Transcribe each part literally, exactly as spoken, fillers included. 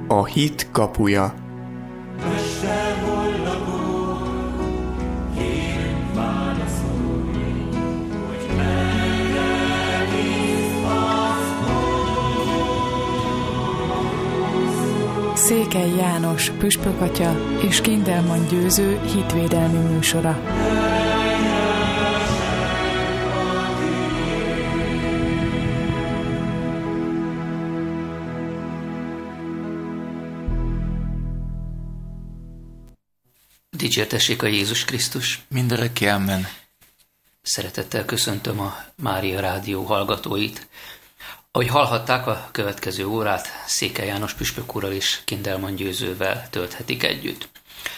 A hit kapuja. Székely János püspökatya és Kindelman Győző hitvédelmi műsora. Dicsértessék a Jézus Krisztus! Mindörökké, amen. Szeretettel köszöntöm a Mária Rádió hallgatóit. Ahogy hallhatták, a következő órát Székely János püspök úrral és Kindelman Győzővel tölthetik együtt.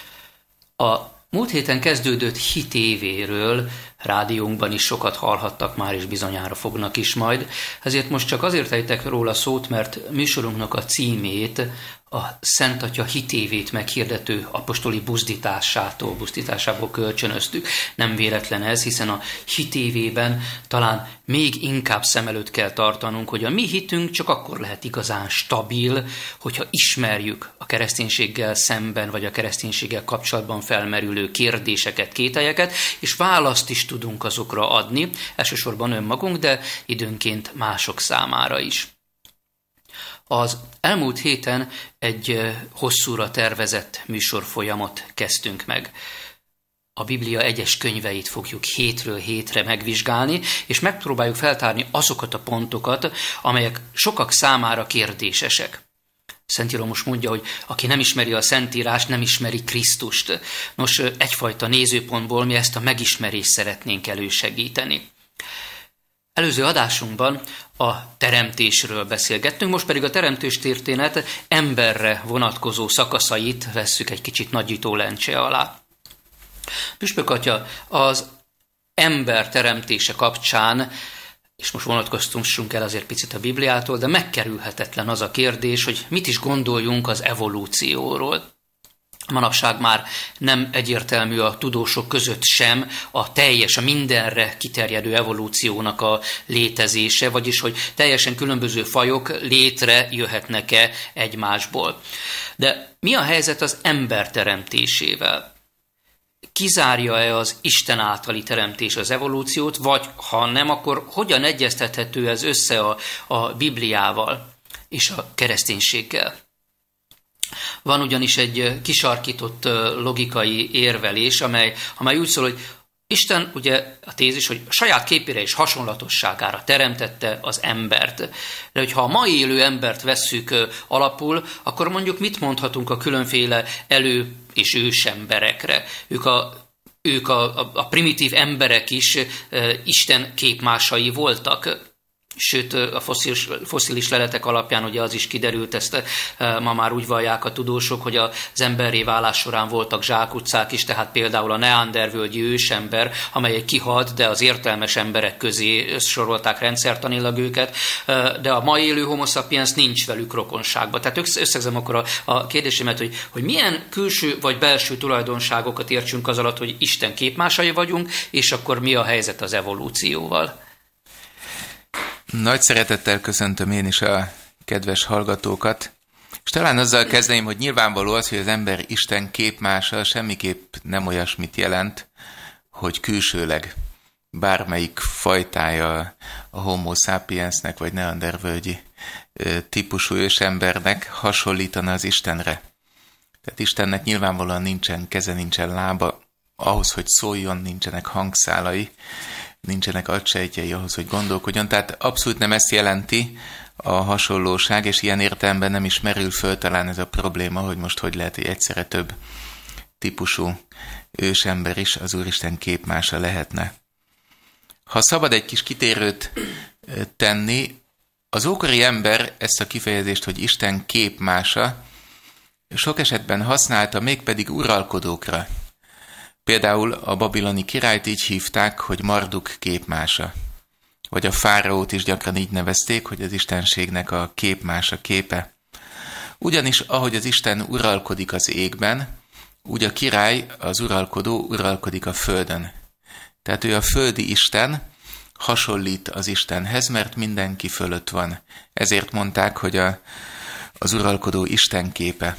A múlt héten kezdődött hit évéről rádiónkban is sokat hallhattak már, és bizonyára fognak is majd. Ezért most csak azért ejtek róla szót, mert műsorunknak a címét a Szent Atya hitévét meghirdető apostoli buzdításától, buzdításából kölcsönöztük. Nem véletlen ez, hiszen a hitévében talán még inkább szem előtt kell tartanunk, hogy a mi hitünk csak akkor lehet igazán stabil, hogyha ismerjük a kereszténységgel szemben, vagy a kereszténységgel kapcsolatban felmerülő kérdéseket, kételyeket, és választ is tudunk azokra adni, elsősorban önmagunk, de időnként mások számára is. Az elmúlt héten egy hosszúra tervezett műsorfolyamot kezdtünk meg. A Biblia egyes könyveit fogjuk hétről hétre megvizsgálni, és megpróbáljuk feltárni azokat a pontokat, amelyek sokak számára kérdésesek. Szentíró most mondja, hogy aki nem ismeri a Szentírást, nem ismeri Krisztust. Nos, egyfajta nézőpontból mi ezt a megismerést szeretnénk elősegíteni. Előző adásunkban a teremtésről beszélgettünk, most pedig a teremtős történet emberre vonatkozó szakaszait vesszük egy kicsit nagyító lencse alá. Püspök atya, az ember teremtése kapcsán, és most vonatkoztunk el azért picit a Bibliától, de megkerülhetetlen az a kérdés, hogy mit is gondoljunk az evolúcióról. Manapság már nem egyértelmű a tudósok között sem a teljes, a mindenre kiterjedő evolúciónak a létezése, vagyis hogy teljesen különböző fajok létre jöhetnek-e egymásból. De mi a helyzet az ember teremtésével? Kizárja-e az Isten általi teremtés az evolúciót, vagy ha nem, akkor hogyan egyeztethető ez össze a, a Bibliával és a kereszténységgel? Van ugyanis egy kisarkított logikai érvelés, amely, amely úgy szól, hogy Isten, ugye a tézis, hogy a saját képére és hasonlatosságára teremtette az embert. De hogyha a mai élő embert vesszük alapul, akkor mondjuk mit mondhatunk a különféle elő- és ősemberekre? Ők a Ők a, a, a primitív emberek is e, Isten képmásai voltak. Sőt, a fosszilis, fosszilis leletek alapján ugye az is kiderült, ezt ma már úgy vallják a tudósok, hogy az emberré válás során voltak zsákutcák is, tehát például a neandervölgyi ősember, amelyek kihalt, de az értelmes emberek közé sorolták rendszertanilag őket, de a mai élő homo sapiens nincs velük rokonságban. Tehát összegzem akkor a, a kérdésemet, hogy, hogy milyen külső vagy belső tulajdonságokat értsünk az alatt, hogy Isten képmásai vagyunk, és akkor mi a helyzet az evolúcióval? Nagy szeretettel köszöntöm én is a kedves hallgatókat, és talán azzal kezdeném, hogy nyilvánvaló az, hogy az ember Isten képmása semmiképp nem olyasmit jelent, hogy külsőleg bármelyik fajtája a homo sapiensnek vagy neandervölgyi típusú ősembernek hasonlítana az Istenre. Tehát Istennek nyilvánvalóan nincsen keze, nincsen lába, ahhoz, hogy szóljon, nincsenek hangszálai, nincsenek agysejtjei ahhoz, hogy gondolkodjon. Tehát abszolút nem ezt jelenti a hasonlóság, és ilyen értelemben nem is merül föl talán ez a probléma, hogy most hogy lehet, hogy egyszerre több típusú ősember is az Úristen képmása lehetne. Ha szabad egy kis kitérőt tenni, az ókori ember ezt a kifejezést, hogy Isten képmása, sok esetben használta, mégpedig uralkodókra. Például a babiloni királyt így hívták, hogy Marduk képmása. Vagy a fáraót is gyakran így nevezték, hogy az istenségnek a képmása, képe. Ugyanis ahogy az Isten uralkodik az égben, úgy a király, az uralkodó uralkodik a földön. Tehát ő a földi Isten, hasonlít az Istenhez, mert mindenki fölött van. Ezért mondták, hogy a az uralkodó Isten képe.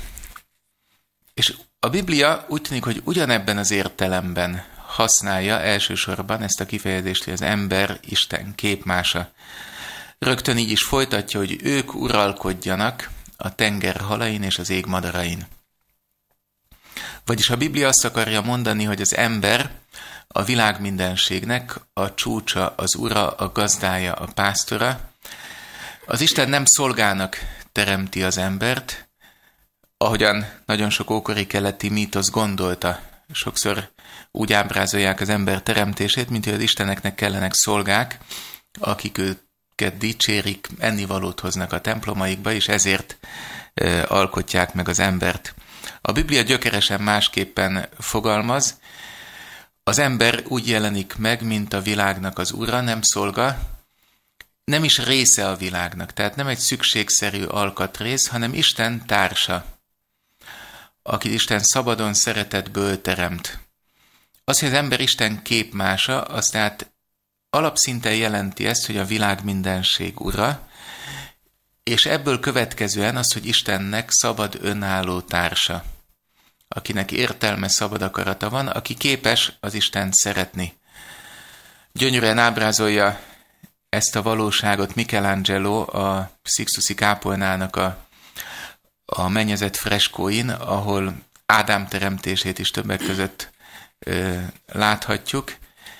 És a Biblia úgy tűnik, hogy ugyanebben az értelemben használja elsősorban ezt a kifejezést, hogy az ember Isten képmása. Rögtön így is folytatja, hogy ők uralkodjanak a tenger halain és az ég madarain. Vagyis a Biblia azt akarja mondani, hogy az ember a világ mindenségnek a csúcsa, az ura, a gazdája, a pásztora. Az Isten nem szolgának teremti az embert, ahogyan nagyon sok ókori keleti mítosz gondolta. Sokszor úgy ábrázolják az ember teremtését, mint hogy az isteneknek kellenek szolgák, akik őket dicsérik, ennivalót hoznak a templomaikba, és ezért e, alkotják meg az embert. A Biblia gyökeresen másképpen fogalmaz. Az ember úgy jelenik meg, mint a világnak az ura, nem szolga, nem is része a világnak, tehát nem egy szükségszerű alkatrész, hanem Isten társa, akit Isten szabadon szeretetből teremt. Az, hogy az ember Isten képmása, az tehát alapszinten jelenti ezt, hogy a világ mindenség ura, és ebből következően az, hogy Istennek szabad önálló társa, akinek értelme, szabad akarata van, aki képes az Istent szeretni. Gyönyörűen ábrázolja ezt a valóságot Michelangelo a Sixtusi kápolnának a, a mennyezett freskóin, ahol Ádám teremtését is többek között ö, láthatjuk,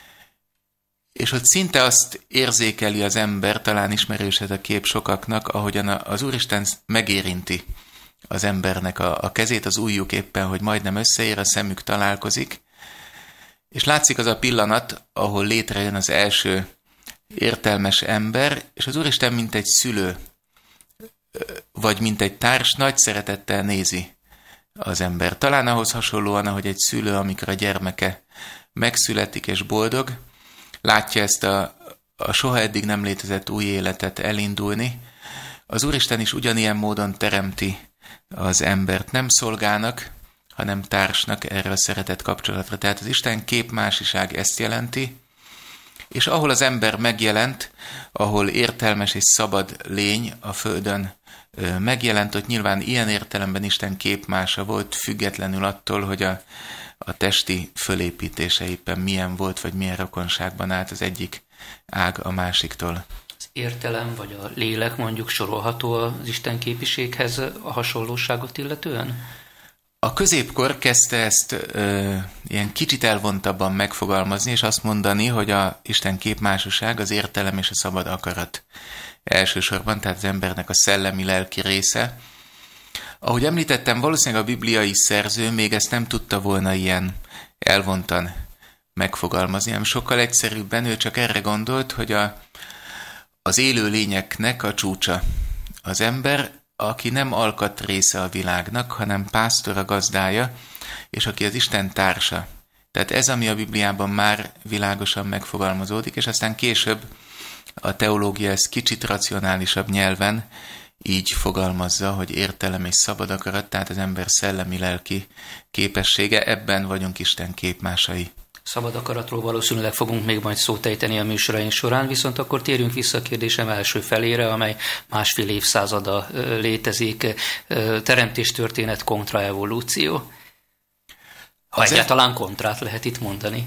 és ott szinte azt érzékeli az ember, talán ismerős ez a kép sokaknak, ahogyan az Úristen megérinti az embernek a, a kezét, az ujjuk éppen, hogy majdnem összeér, a szemük találkozik, és látszik az a pillanat, ahol létrejön az első értelmes ember, és az Úristen mint egy szülő, vagy mint egy társ nagy szeretettel nézi az ember. Talán ahhoz hasonlóan, ahogy egy szülő, amikor a gyermeke megszületik és boldog, látja ezt a, a soha eddig nem létezett új életet elindulni. Az Úristen is ugyanilyen módon teremti az embert, nem szolgának, hanem társnak erre a szeretet kapcsolatra. Tehát az Isten képmásiság ezt jelenti, és ahol az ember megjelent, ahol értelmes és szabad lény a földön megjelent, ott nyilván ilyen értelemben Isten képmása volt, függetlenül attól, hogy a, a testi fölépítése éppen milyen volt, vagy milyen rokonságban állt az egyik ág a másiktól. Az értelem, vagy a lélek mondjuk sorolható az Isten képiséghez a hasonlóságot illetően? A középkor kezdte ezt ö, ilyen kicsit elvontabban megfogalmazni, és azt mondani, hogy a Isten képmásaság az értelem és a szabad akarat elsősorban, tehát az embernek a szellemi-lelki része. Ahogy említettem, valószínűleg a bibliai szerző még ezt nem tudta volna ilyen elvontan megfogalmazni, hanem sokkal egyszerűbben ő csak erre gondolt, hogy a, az élő lényeknek a csúcsa az ember, aki nem alkat része a világnak, hanem pásztora, gazdája, és aki az Isten társa. Tehát ez, ami a Bibliában már világosan megfogalmazódik, és aztán később a teológia ezt kicsit racionálisabb nyelven így fogalmazza, hogy értelem és szabad akarat, tehát az ember szellemi-lelki képessége, ebben vagyunk Isten képmásai. Szabad akaratról valószínűleg fogunk még majd szót ejteni a műsoraink során, viszont akkor térjünk vissza a kérdésem első felére, amely másfél évszázada létezik, teremtéstörténet kontra evolúció. Ha az egyáltalán e... kontrát lehet itt mondani.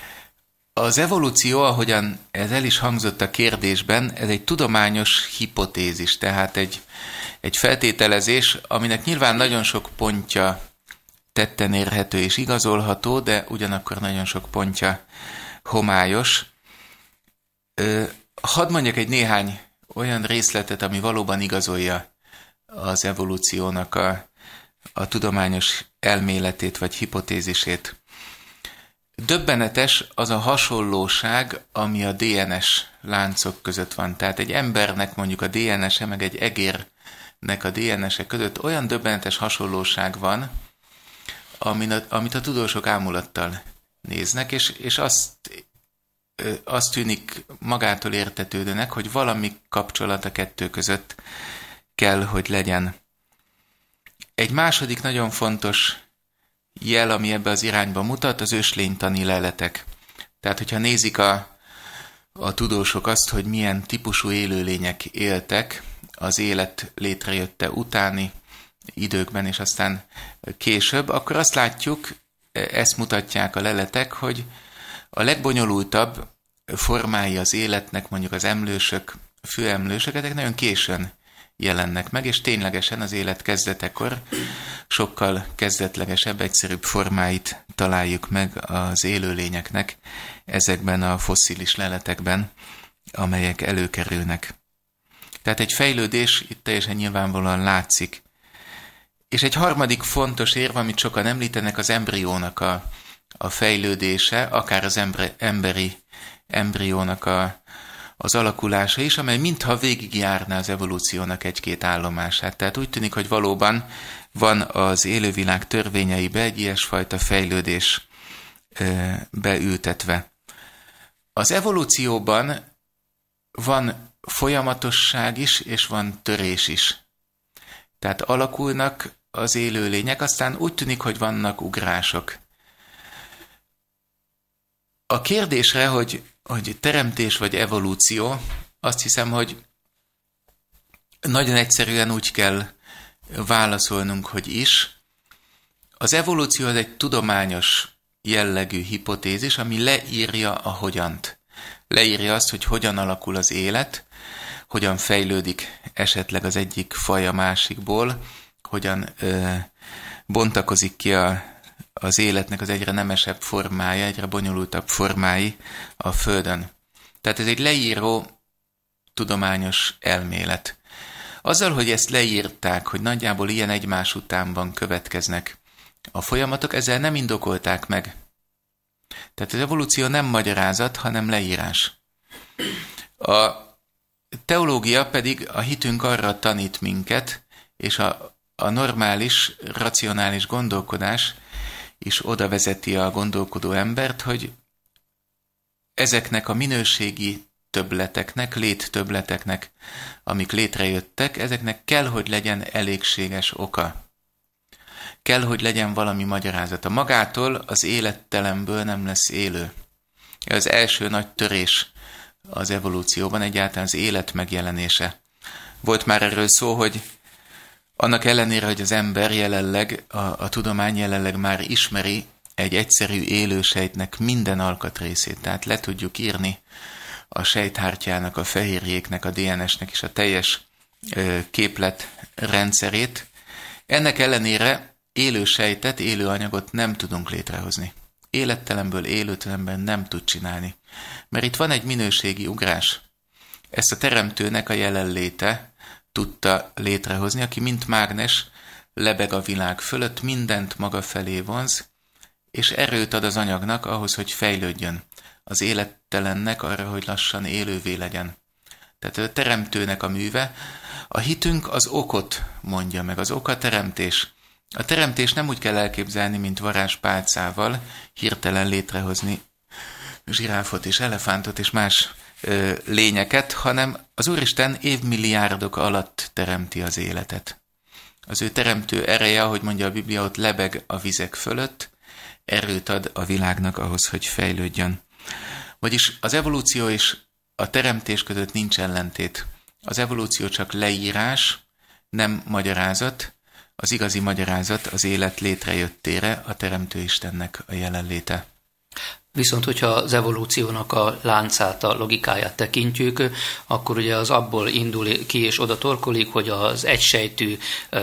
Az evolúció, ahogyan ez el is hangzott a kérdésben, ez egy tudományos hipotézis, tehát egy, egy feltételezés, aminek nyilván nagyon sok pontja tetten érhető és igazolható, de ugyanakkor nagyon sok pontja homályos. Hadd mondjak egy néhány olyan részletet, ami valóban igazolja az evolúciónak a, a tudományos elméletét vagy hipotézisét. Döbbenetes az a hasonlóság, ami a dé en es láncok között van. Tehát egy embernek mondjuk a dé en es-e, meg egy egérnek a dé en es-e között olyan döbbenetes hasonlóság van, amit a tudósok ámulattal néznek, és, és azt, azt tűnik magától értetődőnek, hogy valami kapcsolat a kettő között kell, hogy legyen. Egy második nagyon fontos jel, ami ebbe az irányba mutat, az őslénytani leletek. Tehát, hogyha nézik a, a tudósok azt, hogy milyen típusú élőlények éltek az élet létrejötte utáni időkben, és aztán később, akkor azt látjuk, ezt mutatják a leletek, hogy a legbonyolultabb formái az életnek, mondjuk az emlősök, főemlősök, ezek nagyon későn jelennek meg, és ténylegesen az élet kezdetekor sokkal kezdetlegesebb, egyszerűbb formáit találjuk meg az élőlényeknek ezekben a fosszilis leletekben, amelyek előkerülnek. Tehát egy fejlődés itt teljesen nyilvánvalóan látszik. És egy harmadik fontos érv, amit sokan említenek, az embriónak a, a fejlődése, akár az embre, emberi embriónak a, az alakulása is, amely mintha végigjárná az evolúciónak egy-két állomását. Tehát úgy tűnik, hogy valóban van az élővilág törvényeibe egy ilyesfajta fejlődés ö, beültetve. Az evolúcióban van folyamatosság is, és van törés is. Tehát alakulnak az élőlények, aztán úgy tűnik, hogy vannak ugrások. A kérdésre, hogy, hogy teremtés vagy evolúció, azt hiszem, hogy nagyon egyszerűen úgy kell válaszolnunk, hogy is. Az evolúció az egy tudományos jellegű hipotézis, ami leírja a hogyant. Leírja azt, hogy hogyan alakul az élet, hogyan fejlődik esetleg az egyik faj a másikból, hogyan ö, bontakozik ki a, az életnek az egyre nemesebb formája, egyre bonyolultabb formái a Földön. Tehát ez egy leíró tudományos elmélet. Azzal, hogy ezt leírták, hogy nagyjából ilyen egymás utánban következnek a folyamatok, ezzel nem indokolták meg. Tehát az evolúció nem magyarázat, hanem leírás. A teológia pedig a hitünk arra tanít minket, és a, a normális, racionális gondolkodás is oda vezeti a gondolkodó embert, hogy ezeknek a minőségi többleteknek, léttöbbleteknek, amik létrejöttek, ezeknek kell, hogy legyen elégséges oka. Kell, hogy legyen valami magyarázata. Magától az élettelemből nem lesz élő. Ez az első nagy törés az evolúcióban, egyáltalán az élet megjelenése. Volt már erről szó, hogy annak ellenére, hogy az ember jelenleg, a, a tudomány jelenleg már ismeri egy egyszerű élősejtnek minden alkatrészét, tehát le tudjuk írni a sejthártyának, a fehérjéknek, a dé en es-nek és a teljes ö, képletrendszerét. Ennek ellenére élő sejtet, élő anyagot nem tudunk létrehozni. Élettelemből élőtelemben nem tud csinálni. Mert itt van egy minőségi ugrás. Ezt a teremtőnek a jelenléte tudta létrehozni, aki mint mágnes lebeg a világ fölött, mindent maga felé vonz, és erőt ad az anyagnak ahhoz, hogy fejlődjön. Az élettelennek arra, hogy lassan élővé legyen. Tehát a teremtőnek a műve. A hitünk az okot mondja meg, az ok a teremtés. A teremtés nem úgy kell elképzelni, mint varázspálcával hirtelen létrehozni zsiráfot és elefántot és más ö, lényeket, hanem az Úristen évmilliárdok alatt teremti az életet. Az ő teremtő ereje, ahogy mondja a Biblia, ott lebeg a vizek fölött, erőt ad a világnak ahhoz, hogy fejlődjön. Vagyis az evolúció és a teremtés között nincs ellentét. Az evolúció csak leírás, nem magyarázat. Az igazi magyarázat az élet létrejöttére, a Teremtő Istennek a jelenléte. Viszont, hogyha az evolúciónak a láncát, a logikáját tekintjük, akkor ugye az abból indul ki és oda torkolik, hogy az egysejtű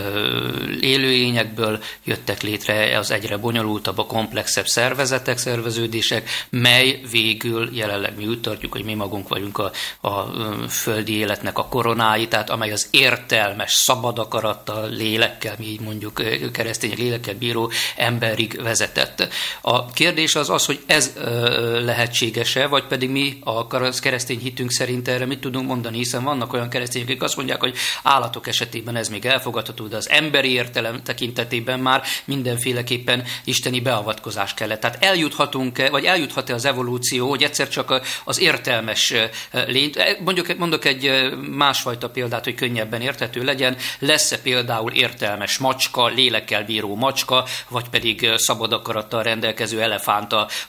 élőlényekből jöttek létre az egyre bonyolultabb, a komplexebb szervezetek, szerveződések, mely végül jelenleg mi úgy tartjuk, hogy mi magunk vagyunk a, a földi életnek a koronái, tehát amely az értelmes, szabad akarattal, lélekkel, mi így mondjuk keresztények lélekkel bíró emberig vezetett. A kérdés az az, hogy ez lehetséges-e, vagy pedig mi a keresztény hitünk szerint erre mit tudunk mondani, hiszen vannak olyan keresztények, akik azt mondják, hogy állatok esetében ez még elfogadható, de az emberi értelem tekintetében már mindenféleképpen isteni beavatkozás kellett. Tehát eljuthatunk-e, vagy eljuthat-e az evolúció, hogy egyszer csak az értelmes lényt, mondjuk, mondok egy másfajta példát, hogy könnyebben érthető legyen, lesz-e például értelmes macska, lélekkel bíró macska, vagy pedig szabad akarattal rendelkező elefánt az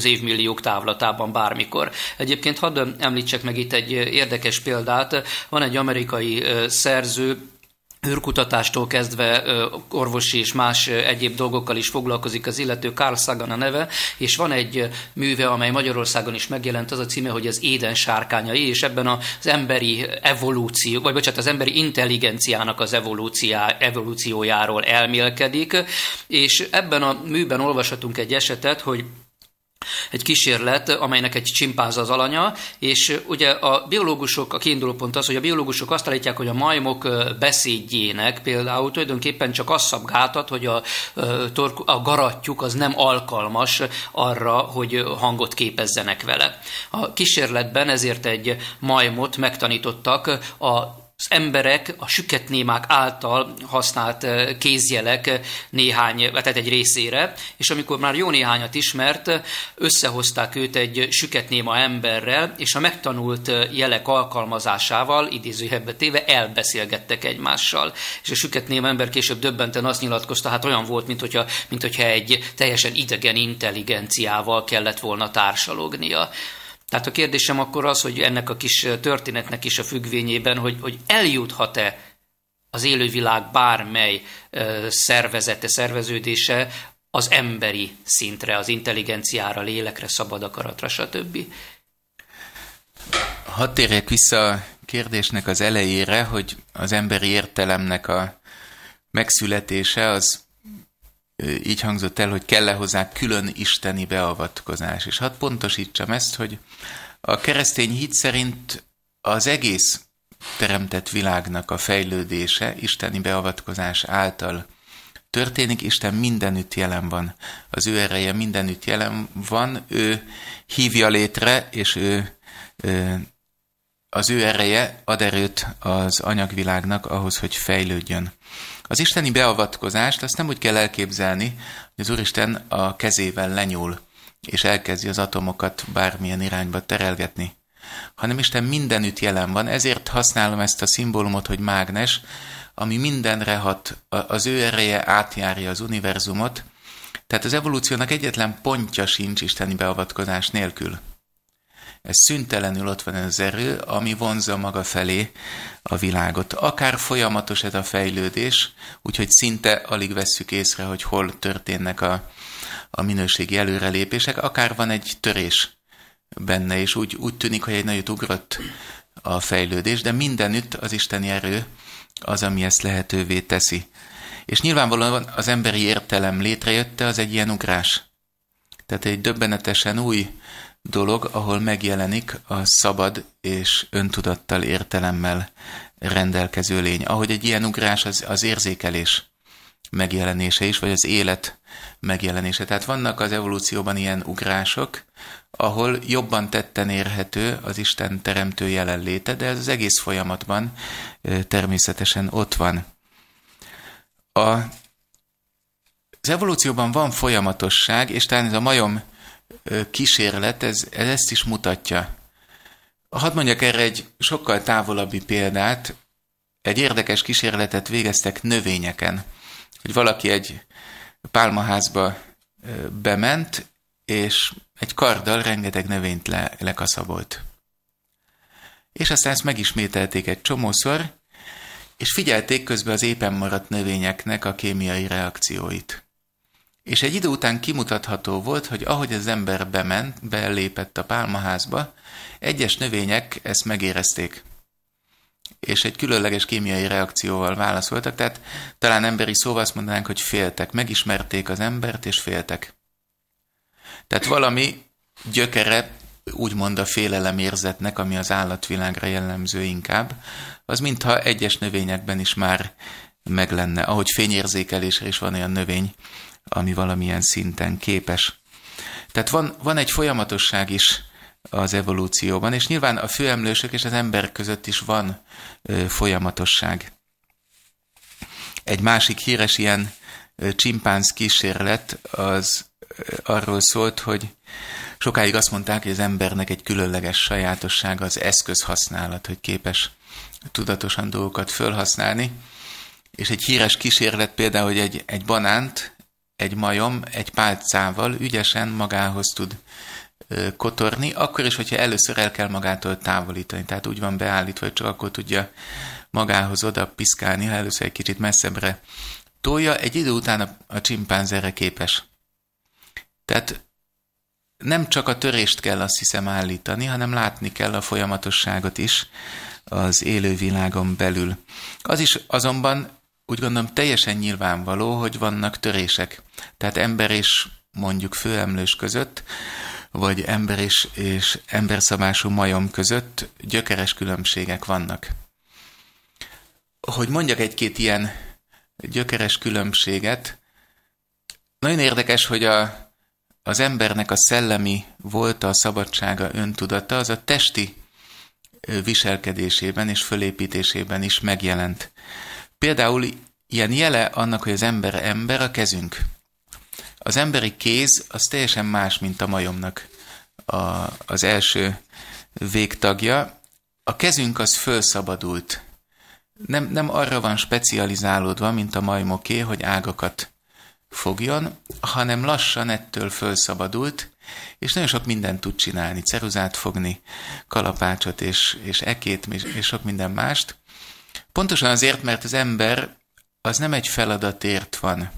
az évmilliók távlatában bármikor. Egyébként hadd említsek meg itt egy érdekes példát. Van egy amerikai szerző, űrkutatástól kezdve orvosi és más egyéb dolgokkal is foglalkozik az illető, Carl Sagan a neve, és van egy műve, amely Magyarországon is megjelent, az a címe, hogy az Éden sárkányai, és ebben az emberi evolúció, vagy bocsánat, az emberi intelligenciának az evolúciójáról elmélkedik, és ebben a műben olvashatunk egy esetet, hogy egy kísérlet, amelynek egy csimpánz az alanya, és ugye a biológusok, a kiinduló pont az, hogy a biológusok azt állítják, hogy a majmok beszédjének például tulajdonképpen csak az szab gátat, hogy a, a garattyuk az nem alkalmas arra, hogy hangot képezzenek vele. A kísérletben ezért egy majmot megtanítottak a az emberek, a süketnémák által használt kézjelek néhány, tehát egy részére, és amikor már jó néhányat ismert, összehozták őt egy süketnéma emberrel, és a megtanult jelek alkalmazásával, idézőjelbe téve, elbeszélgettek egymással. És a süketnéma ember később döbbenten azt nyilatkozta, hát olyan volt, mint hogyha, mint hogyha egy teljesen idegen intelligenciával kellett volna társalognia. Tehát a kérdésem akkor az, hogy ennek a kis történetnek is a függvényében, hogy, hogy eljuthat-e az élővilág bármely szervezete, szerveződése az emberi szintre, az intelligenciára, lélekre, szabad akaratra, stb. Hadd térjek vissza a kérdésnek az elejére, hogy az emberi értelemnek a megszületése az így hangzott el, hogy kell-e hozzá külön isteni beavatkozás. És hadd pontosítsam ezt, hogy a keresztény hit szerint az egész teremtett világnak a fejlődése isteni beavatkozás által történik. Isten mindenütt jelen van. Az ő ereje mindenütt jelen van. Ő hívja létre, és ő, az ő ereje ad erőt az anyagvilágnak ahhoz, hogy fejlődjön. Az isteni beavatkozást azt nem úgy kell elképzelni, hogy az Úristen a kezével lenyúl, és elkezdi az atomokat bármilyen irányba terelgetni, hanem Isten mindenütt jelen van, ezért használom ezt a szimbólumot, hogy mágnes, ami mindenre hat, az ő ereje átjárja az univerzumot, tehát az evolúciónak egyetlen pontja sincs isteni beavatkozás nélkül. Ez szüntelenül ott van az erő, ami vonzza maga felé a világot. Akár folyamatos ez a fejlődés, úgyhogy szinte alig vesszük észre, hogy hol történnek a, a minőségi előrelépések, akár van egy törés benne, és úgy, úgy tűnik, hogy egy nagyot ugrott a fejlődés, de mindenütt az isteni erő az, ami ezt lehetővé teszi. És nyilvánvalóan az emberi értelem létrejötte, az egy ilyen ugrás. Tehát egy döbbenetesen új dolog, ahol megjelenik a szabad és öntudattal, értelemmel rendelkező lény. Ahogy egy ilyen ugrás az, az érzékelés megjelenése is, vagy az élet megjelenése. Tehát vannak az evolúcióban ilyen ugrások, ahol jobban tetten érhető az Isten teremtő jelenléte, de ez az egész folyamatban természetesen ott van. A, az evolúcióban van folyamatosság, és talán ez a majom kísérlet, ez, ez ezt is mutatja. Hadd mondjak erre egy sokkal távolabbi példát. Egy érdekes kísérletet végeztek növényeken, hogy valaki egy pálmaházba bement, és egy karddal rengeteg növényt le, lekaszabolt. És aztán ezt megismételték egy csomószor, és figyelték közben az épen maradt növényeknek a kémiai reakcióit. És egy idő után kimutatható volt, hogy ahogy az ember bement, belépett a pálmaházba, egyes növények ezt megérezték. És egy különleges kémiai reakcióval válaszoltak, tehát talán emberi szóval azt mondanánk, hogy féltek. Megismerték az embert, és féltek. Tehát valami gyökere, úgymond a félelemérzetnek, ami az állatvilágra jellemző inkább, az mintha egyes növényekben is már meg lenne. Ahogy fényérzékelésre is van olyan növény, ami valamilyen szinten képes. Tehát van, van egy folyamatosság is az evolúcióban, és nyilván a főemlősök és az ember között is van ö, folyamatosság. Egy másik híres ilyen ö, csimpánz kísérlet az ö, arról szólt, hogy sokáig azt mondták, hogy az embernek egy különleges sajátossága az eszközhasználat, hogy képes tudatosan dolgokat fölhasználni, és egy híres kísérlet például, hogy egy, egy banánt egy majom egy pálcával ügyesen magához tud kotorni, akkor is, hogyha először el kell magától távolítani. Tehát úgy van beállítva, hogy csak akkor tudja magához oda piszkálni, ha először egy kicsit messzebbre tolja, egy idő után a, a csimpánz erre képes. Tehát nem csak a törést kell, azt hiszem, állítani, hanem látni kell a folyamatosságot is az élővilágon belül. Az is azonban úgy gondolom teljesen nyilvánvaló, hogy vannak törések. Tehát ember és mondjuk főemlős között, vagy ember és, és emberszabású majom között gyökeres különbségek vannak. Hogy mondjak egy-két ilyen gyökeres különbséget, nagyon érdekes, hogy a, az embernek a szellemi volta, a szabadsága, öntudata, az a testi viselkedésében és fölépítésében is megjelent. Például ilyen jele annak, hogy az ember ember, a kezünk. Az emberi kéz az teljesen más, mint a majomnak a, az első végtagja. A kezünk az fölszabadult. Nem, nem arra van specializálódva, mint a majmoké, hogy ágakat fogjon, hanem lassan ettől fölszabadult, és nagyon sok mindent tud csinálni, ceruzát fogni, kalapácsot és, és ekét, és sok minden mást. Pontosan azért, mert az ember az nem egy feladatért van,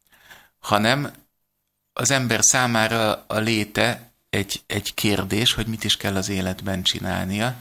hanem az ember számára a léte egy, egy kérdés, hogy mit is kell az életben csinálnia.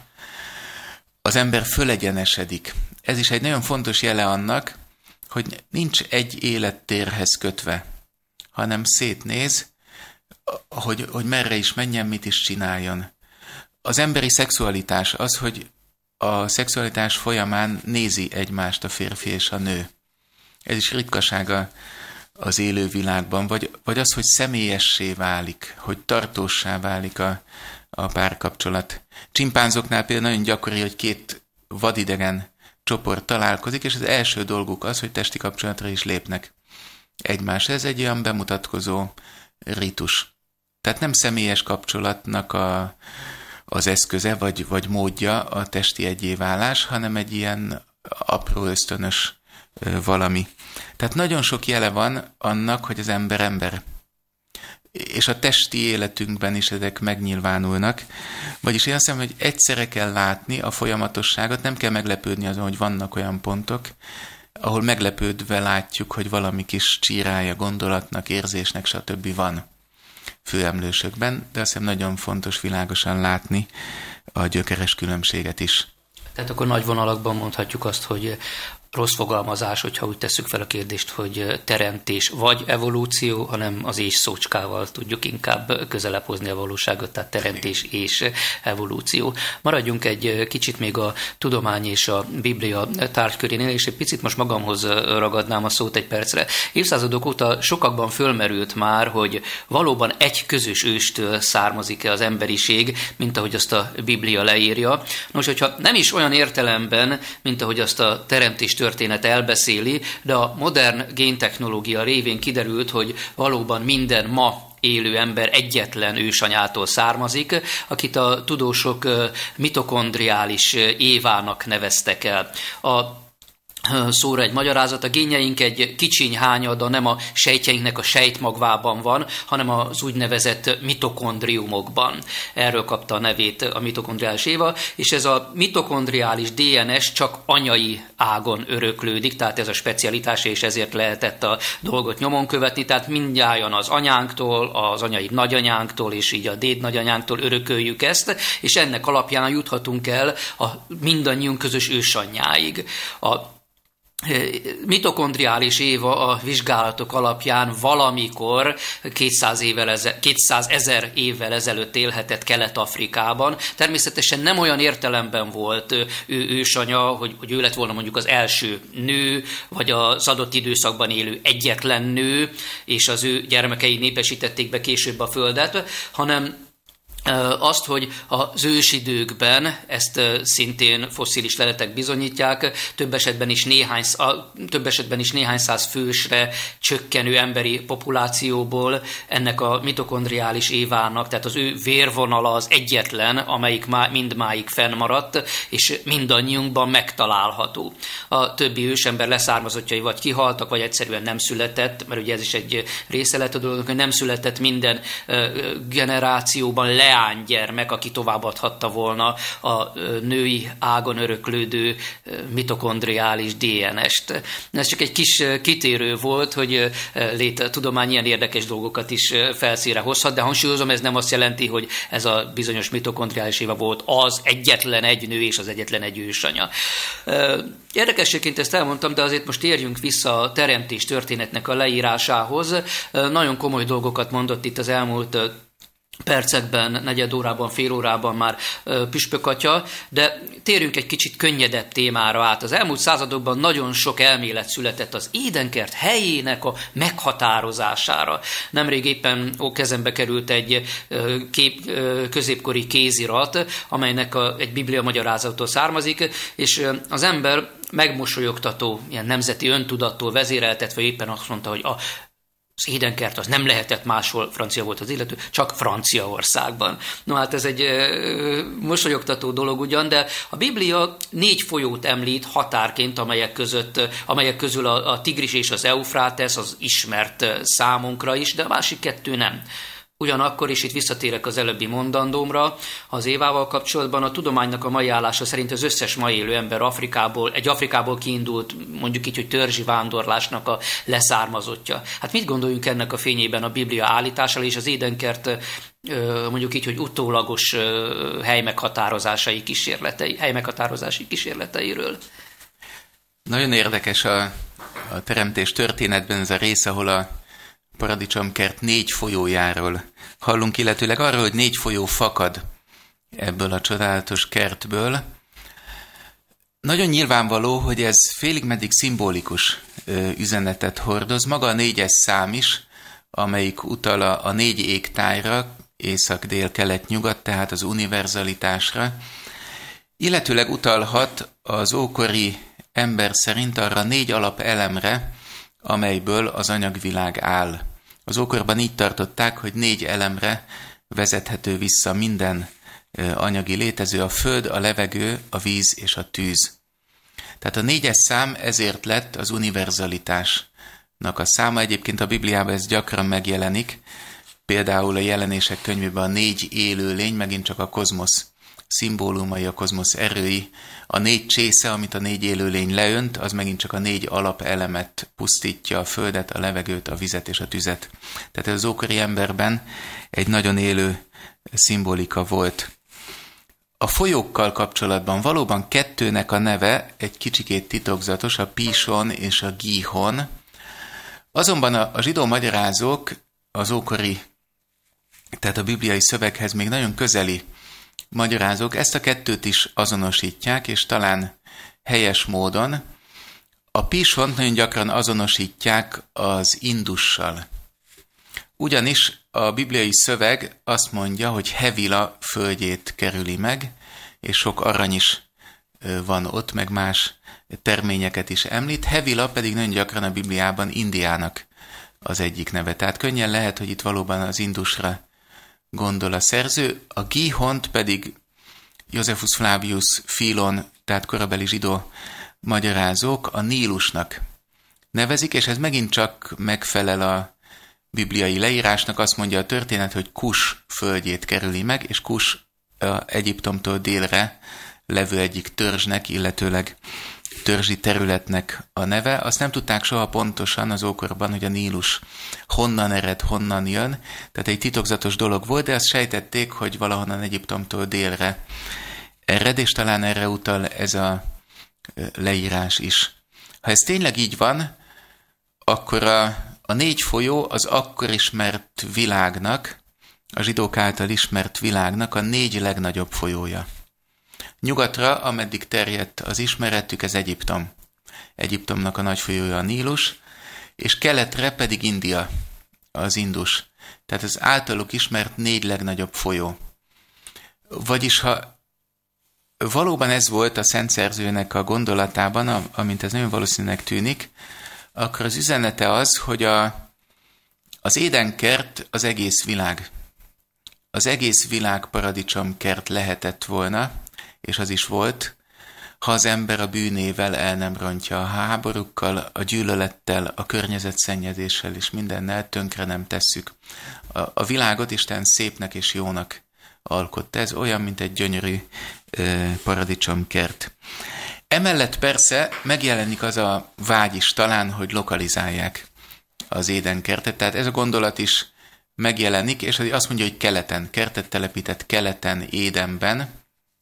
Az ember fölegyenesedik. Ez is egy nagyon fontos jele annak, hogy nincs egy élettérhez kötve, hanem szétnéz, hogy, hogy merre is menjen, mit is csináljon. Az emberi szexualitás az, hogy a szexualitás folyamán nézi egymást a férfi és a nő. Ez is ritkasága az élővilágban, vagy, vagy az, hogy személyessé válik, hogy tartóssá válik a, a párkapcsolat. Csimpánzoknál például nagyon gyakori, hogy két vadidegen csoport találkozik, és az első dolguk az, hogy testi kapcsolatra is lépnek egymásra. Ez egy olyan bemutatkozó ritus. Tehát nem személyes kapcsolatnak a, az eszköze, vagy, vagy módja a testi egyéválás, hanem egy ilyen apró ösztönös valami. Tehát nagyon sok jele van annak, hogy az ember ember. És a testi életünkben is ezek megnyilvánulnak. Vagyis én azt hiszem, hogy egyszerre kell látni a folyamatosságot, nem kell meglepődni azon, hogy vannak olyan pontok, ahol meglepődve látjuk, hogy valami kis csírája gondolatnak, érzésnek, stb. Van főemlősökben, de azt hiszem nagyon fontos világosan látni a gyökeres különbséget is. Tehát akkor nagy vonalakban mondhatjuk azt, hogy rossz fogalmazás, hogyha úgy tesszük fel a kérdést, hogy teremtés vagy evolúció, hanem az és szócskával tudjuk inkább közelebb hozni a valóságot, tehát teremtés és evolúció. Maradjunk egy kicsit még a tudomány és a Biblia tárgykörénél, és egy picit most magamhoz ragadnám a szót egy percre. Évszázadok óta sokakban fölmerült már, hogy valóban egy közös őstől származik-e az emberiség, mint ahogy azt a Biblia leírja. Nos, hogyha nem is olyan értelemben, mint ahogy azt a teremtés történet elbeszéli, de a modern géntechnológia révén kiderült, hogy valóban minden ma élő ember egyetlen ősanyától származik, akit a tudósok mitokondriális Évának neveztek el. A szóra egy magyarázat, a génjeink egy kicsiny hányada nem a sejtjeinknek a sejtmagvában van, hanem az úgynevezett mitokondriumokban. Erről kapta a nevét a mitokondriális Éva, és ez a mitokondriális dé en es csak anyai ágon öröklődik, tehát ez a specialitás, és ezért lehetett a dolgot nyomon követni, tehát mindjárt az anyánktól, az anyai nagyanyánktól, és így a déd nagyanyánktól örököljük ezt, és ennek alapján juthatunk el a mindannyiunk közös ősanyjáig. A mitokondriális Éva a vizsgálatok alapján valamikor kétszázezer évvel ezelőtt élhetett Kelet-Afrikában. Természetesen nem olyan értelemben volt ő ősanya, hogy, hogy ő lett volna mondjuk az első nő, vagy az adott időszakban élő egyetlen nő, és az ő gyermekei népesítették be később a földet, hanem azt, hogy az ősidőkben, ezt szintén fosszilis leletek bizonyítják, több esetben is néhány, több esetben is néhány száz fősre csökkenő emberi populációból ennek a mitokondriális Évának, tehát az ő vérvonala az egyetlen, amelyik mindmáig fennmaradt, és mindannyiunkban megtalálható. A többi ősember leszármazottjai vagy kihaltak, vagy egyszerűen nem született, mert ugye ez is egy része lett a dolognak, hogy nem született minden generációban le leánygyermek, aki továbbadhatta volna a női ágon öröklődő mitokondriális dé en est. Ez csak egy kis kitérő volt, hogy léttudomány ilyen érdekes dolgokat is felszínre hozhat, de hangsúlyozom, ez nem azt jelenti, hogy ez a bizonyos mitokondriális Éva volt az egyetlen egy nő és az egyetlen egy ősanya. Érdekességként ezt elmondtam, de azért most térjünk vissza a teremtés történetnek a leírásához. Nagyon komoly dolgokat mondott itt az elmúlt percekben, negyed órában, fél órában már Püspök atya, de térjünk egy kicsit könnyedebb témára át. Az elmúlt századokban nagyon sok elmélet született az Édenkert helyének a meghatározására. Nemrég éppen ó, kezembe került egy kép, középkori kézirat, amelynek a, egy biblia magyarázattól származik, és az ember megmosolyogtató, ilyen nemzeti öntudattól vezéreltetve éppen azt mondta, hogy a az Édenkert az nem lehetett máshol, francia volt az illető, csak Franciaországban. No hát ez egy e, mosolyogtató dolog ugyan, de a Biblia négy folyót említ határként, amelyek, között, amelyek közül a, a Tigris és az Eufrátesz az ismert számunkra is, de a másik kettő nem. Ugyanakkor, és itt visszatérek az előbbi mondandómra, az Évával kapcsolatban a tudománynak a mai állása szerint az összes mai élő ember Afrikából, egy Afrikából kiindult, mondjuk így, hogy törzsi vándorlásnak a leszármazottja. Hát mit gondoljunk ennek a fényében a Biblia állítására és az Édenkert mondjuk így, hogy utólagos helymeghatározásai kísérletei, helymeghatározási kísérleteiről? Nagyon érdekes a, a teremtés történetben ez a rész, ahol a paradicsomkert négy folyójáról hallunk, illetőleg arról, hogy négy folyó fakad ebből a csodálatos kertből. Nagyon nyilvánvaló, hogy ez félig meddig szimbolikus üzenetet hordoz. Maga a négyes szám is, amelyik utal a, a négy égtájra, észak, dél, kelet, nyugat, tehát az univerzalitásra, illetőleg utalhat az ókori ember szerint arra négy alapelemre, amelyből az anyagvilág áll. Az ókorban így tartották, hogy négy elemre vezethető vissza minden anyagi létező, a föld, a levegő, a víz és a tűz. Tehát a négyes szám ezért lett az univerzalitásnak a száma. Egyébként a Bibliában ez gyakran megjelenik, például a Jelenések könyvében a négy élőlény, megint csak a kozmosz szimbólumai, a kozmosz erői, a négy csésze, amit a négy élőlény leönt, az megint csak a négy alapelemet pusztítja, a földet, a levegőt, a vizet és a tüzet. Tehát az ókori emberben egy nagyon élő szimbolika volt. A folyókkal kapcsolatban valóban kettőnek a neve egy kicsikét titokzatos, a Pison és a Gihon. Azonban a, a zsidó magyarázók az ókori, tehát a bibliai szöveghez még nagyon közeli magyarázók ezt a kettőt is azonosítják, és talán helyes módon. A Pisont nagyon gyakran azonosítják az Indussal. Ugyanis a bibliai szöveg azt mondja, hogy Hevila földjét kerüli meg, és sok arany is van ott, meg más terményeket is említ. Hevila pedig nagyon gyakran a Bibliában Indiának az egyik neve. Tehát könnyen lehet, hogy itt valóban az Indusra gondol a szerző, a Gihont pedig Josephus Flavius Philon, tehát korabeli zsidó magyarázók a Nílusnak nevezik, és ez megint csak megfelel a bibliai leírásnak. Azt mondja a történet, hogy Kus földjét kerüli meg, és Kus Egyiptomtól délre levő egyik törzsnek, illetőleg törzsi területnek a neve. Azt nem tudták soha pontosan az ókorban, hogy a Nílus honnan ered, honnan jön. Tehát egy titokzatos dolog volt, de azt sejtették, hogy valahonnan Egyiptomtól délre ered, és talán erre utal ez a leírás is. Ha ez tényleg így van, akkor a, a négy folyó az akkor ismert világnak, a zsidók által ismert világnak a négy legnagyobb folyója. Nyugatra, ameddig terjedt az ismeretük, ez Egyiptom. Egyiptomnak a nagy folyója a Nílus, és keletre pedig India, az Indus. Tehát az általuk ismert négy legnagyobb folyó. Vagyis ha valóban ez volt a Szent Szerzőnek a gondolatában, amint ez nagyon valószínűleg tűnik, akkor az üzenete az, hogy a, az Édenkert az egész világ. Az egész világ paradicsomkert lehetett volna, és az is volt, ha az ember a bűnével el nem rontja, a háborúkkal, a gyűlölettel, a környezetszennyezéssel és mindennel tönkre nem tesszük. A, a világot Isten szépnek és jónak alkotta. Ez olyan, mint egy gyönyörű e, paradicsomkert. Emellett persze megjelenik az a vágy is talán, hogy lokalizálják az Édenkertet. Tehát ez a gondolat is megjelenik, és azt mondja, hogy keleten, kertet telepített keleten, Édenben.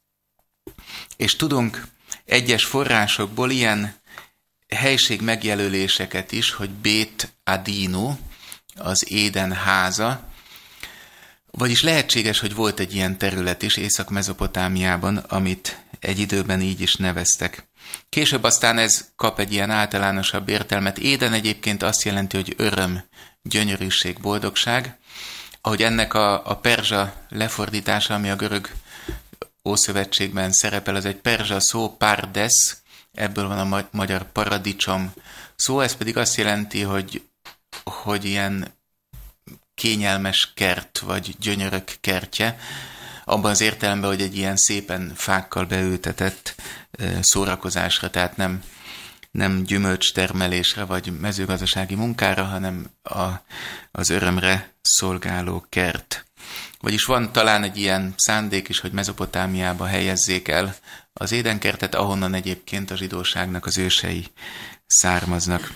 És tudunk egyes forrásokból ilyen helység megjelöléseket is, hogy Bét Adinu, az Éden háza, vagyis lehetséges, hogy volt egy ilyen terület is Észak-Mezopotámiában, amit egy időben így is neveztek. Később aztán ez kap egy ilyen általánosabb értelmet. Éden egyébként azt jelenti, hogy öröm, gyönyörűség, boldogság. Ahogy ennek a, a perzsa lefordítása, ami a görög Ószövetségben szerepel, az egy perzsa szó, párdes, ebből van a magyar paradicsom szó, ez pedig azt jelenti, hogy, hogy ilyen kényelmes kert, vagy gyönyörök kertje, abban az értelemben, hogy egy ilyen szépen fákkal beültetett szórakozásra, tehát nem, nem gyümölcstermelésre, vagy mezőgazdasági munkára, hanem a, az örömre szolgáló kert. Vagyis van talán egy ilyen szándék is, hogy Mezopotámiába helyezzék el az Édenkertet, ahonnan egyébként a zsidóságnak az ősei származnak.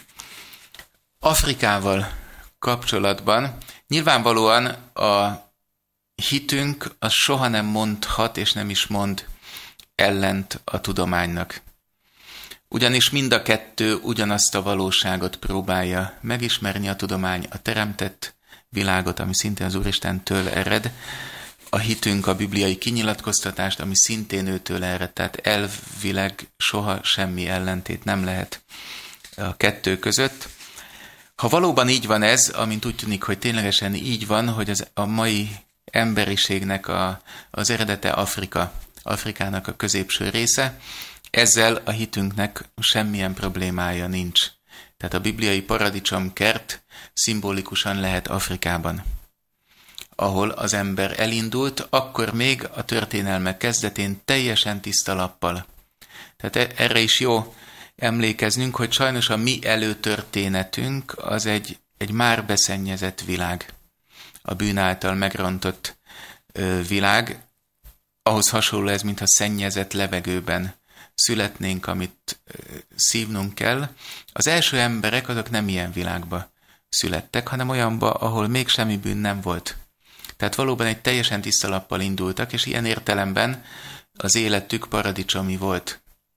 Afrikával kapcsolatban nyilvánvalóan a hitünk az soha nem mondhat, és nem is mond ellent a tudománynak. Ugyanis mind a kettő ugyanazt a valóságot próbálja megismerni, a tudomány a teremtett világot, ami szintén az Úristentől ered, a hitünk a bibliai kinyilatkoztatást, ami szintén őtől ered, tehát elvileg soha semmi ellentét nem lehet a kettő között. Ha valóban így van ez, amint úgy tűnik, hogy ténylegesen így van, hogy az, a mai emberiségnek a, az eredete Afrika, Afrikának a középső része, ezzel a hitünknek semmilyen problémája nincs. Tehát a bibliai paradicsomkert szimbolikusan lehet Afrikában, ahol az ember elindult, akkor még a történelme kezdetén teljesen tiszta lappal. Tehát erre is jó emlékeznünk, hogy sajnos a mi előtörténetünk az egy, egy már beszennyezett világ, a bűn által megrontott ö, világ, ahhoz hasonló ez, mintha szennyezett levegőben születnénk, amit ö, szívnunk kell. Az első emberek azok nem ilyen világba születtek, hanem olyanba, ahol még semmi bűn nem volt. Tehát valóban egy teljesen tiszta lappal indultak, és ilyen értelemben az életük paradicsomi volt.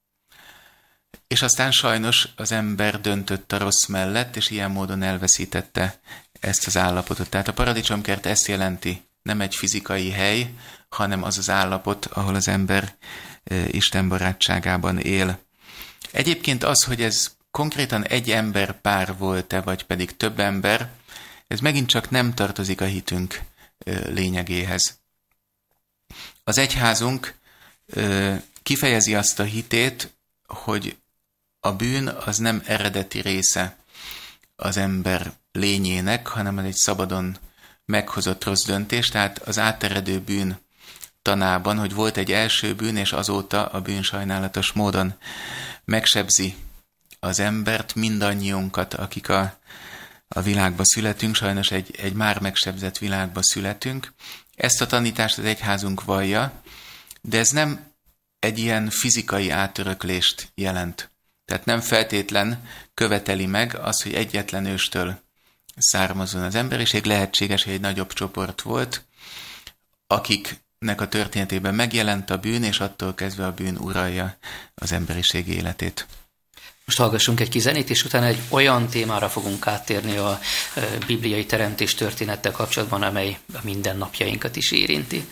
És aztán sajnos az ember döntött a rossz mellett, és ilyen módon elveszítette ezt az állapotot. Tehát a paradicsomkert ezt jelenti, nem egy fizikai hely, hanem az az állapot, ahol az ember Isten barátságában él. Egyébként az, hogy ez konkrétan egy ember pár volt-e, vagy pedig több ember, ez megint csak nem tartozik a hitünk lényegéhez. Az egyházunk kifejezi azt a hitét, hogy a bűn az nem eredeti része az ember lényének, hanem az egy szabadon meghozott rossz döntés, tehát az áteredő bűn tanában, hogy volt egy első bűn, és azóta a bűn sajnálatos módon megsebzi az embert, mindannyiunkat, akik a, a világba születünk, sajnos egy, egy már megsebzett világba születünk. Ezt a tanítást az egyházunk vallja, de ez nem egy ilyen fizikai átöröklést jelent. Tehát nem feltétlen követeli meg az, hogy egyetlen őstől származzon az emberiség. Lehetséges, hogy egy nagyobb csoport volt, akiknek a történetében megjelent a bűn, és attól kezdve a bűn uralja az emberiség életét. Most hallgassunk egy kis zenét, és utána egy olyan témára fogunk áttérni a bibliai teremtés történettel kapcsolatban, amely a mindennapjainkat is érinti.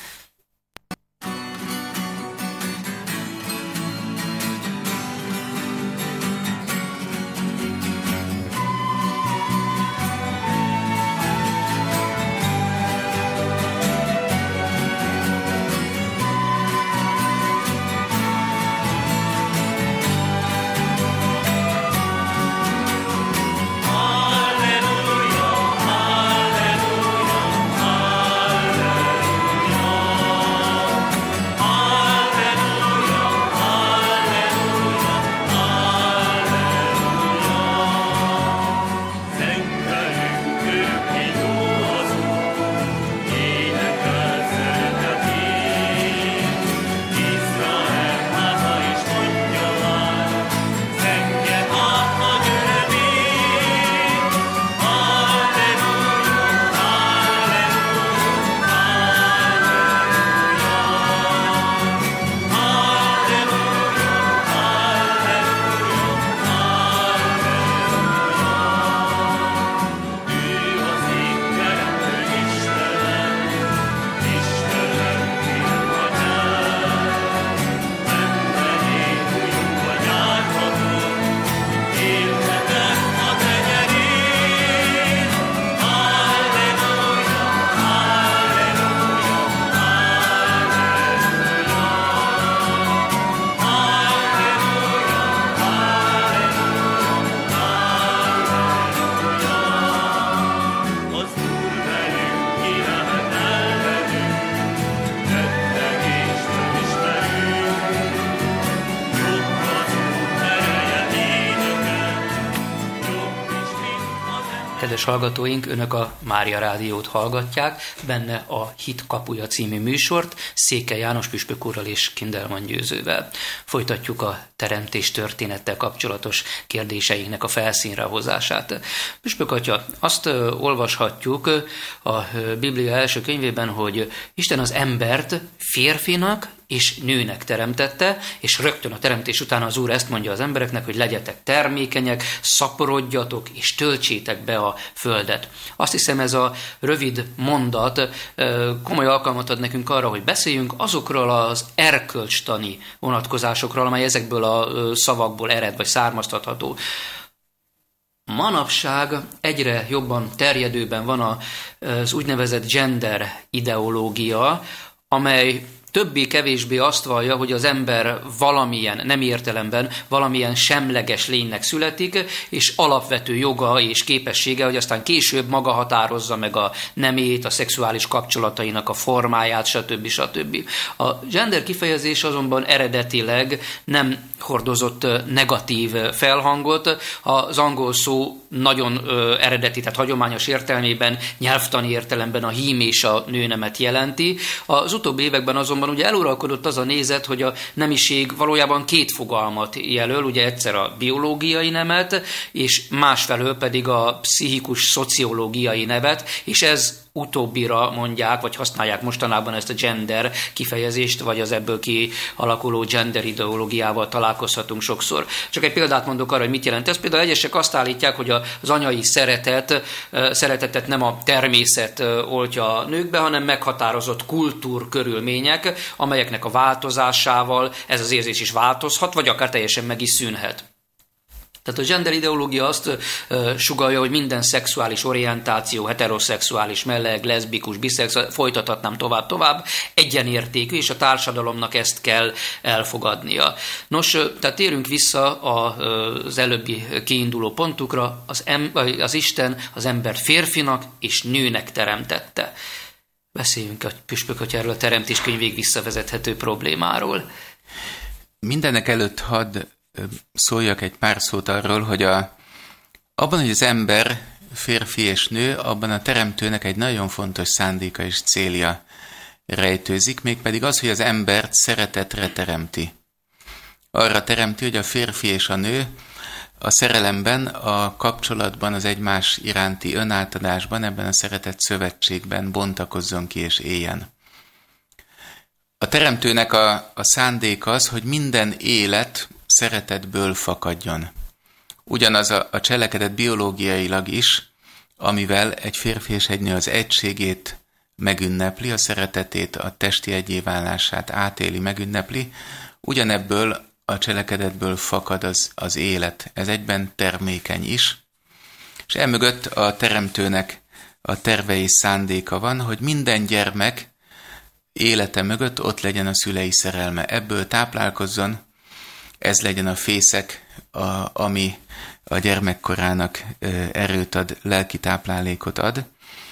Kedves hallgatóink, Önök a Mária Rádiót hallgatják, benne a Hit kapuja című műsort Székely János püspök úrral és Kindelman Győzővel. Folytatjuk a teremtés történettel kapcsolatos kérdéseinknek a felszínre hozását. Püspök atya, azt olvashatjuk a Biblia első könyvében, hogy Isten az embert férfinak és nőnek teremtette, és rögtön a teremtés után az Úr ezt mondja az embereknek, hogy legyetek termékenyek, szaporodjatok és töltsétek be a földet. Azt hiszem, ez a rövid mondat komoly alkalmat ad nekünk arra, hogy beszéljünk azokról az erkölcstani vonatkozásokról, amely ezekből a szavakból ered vagy származtatható. Manapság egyre jobban terjedőben van az úgynevezett gender ideológia, amely többé-kevésbé azt vallja, hogy az ember valamilyen, nem értelemben, valamilyen semleges lénynek születik, és alapvető joga és képessége, hogy aztán később maga határozza meg a nemét, a szexuális kapcsolatainak a formáját, stb. stb. A gender kifejezés azonban eredetileg nem hordozott negatív felhangot. Az angol szó nagyon eredeti, tehát hagyományos értelmében, nyelvtani értelemben a hím és a nőnemet jelenti. Az utóbbi években azonban ugye eluralkodott az a nézet, hogy a nemiség valójában két fogalmat jelöl, ugye egyszer a biológiai nemet, és másfelől pedig a pszichikus szociológiai nevet, és ez utóbbira mondják, vagy használják mostanában ezt a gender kifejezést, vagy az ebből kialakuló gender ideológiával találkozhatunk sokszor. Csak egy példát mondok arra, hogy mit jelent ez. Például egyesek azt állítják, hogy az anyai szeretet, szeretetet nem a természet oltja a nőkbe, hanem meghatározott kultúrkörülmények, amelyeknek a változásával ez az érzés is változhat, vagy akár teljesen meg is szűnhet. Tehát a gender ideológia azt uh, sugallja, hogy minden szexuális orientáció, heteroszexuális, meleg, leszbikus, biszexuális, folytathatnám tovább-tovább, egyenértékű, és a társadalomnak ezt kell elfogadnia. Nos, tehát térünk vissza a, az előbbi kiinduló pontukra, az, em, az Isten az embert férfinak és nőnek teremtette. Beszéljünk a püspök atya erről a teremtéskönyvig visszavezethető problémáról. Mindenek előtt hadd szóljak egy pár szót arról, hogy a, abban, hogy az ember férfi és nő, abban a teremtőnek egy nagyon fontos szándéka és célja rejtőzik, mégpedig az, hogy az embert szeretetre teremti. Arra teremti, hogy a férfi és a nő a szerelemben, a kapcsolatban, az egymás iránti önátadásban, ebben a szeretett szövetségben bontakozzon ki és éljen. A teremtőnek a, a szándék az, hogy minden élet szeretetből fakadjon. Ugyanaz a, a cselekedet biológiailag is, amivel egy férfi és egy nő az egységét megünnepli, a szeretetét, a testi egyéválását átéli, megünnepli, ugyanebből a cselekedetből fakad az, az élet. Ez egyben termékeny is, és emögött a teremtőnek a terve és szándéka van, hogy minden gyermek élete mögött ott legyen a szülei szerelme. Ebből táplálkozzon, ez legyen a fészek, a, ami a gyermekkorának erőt ad, lelki táplálékot ad.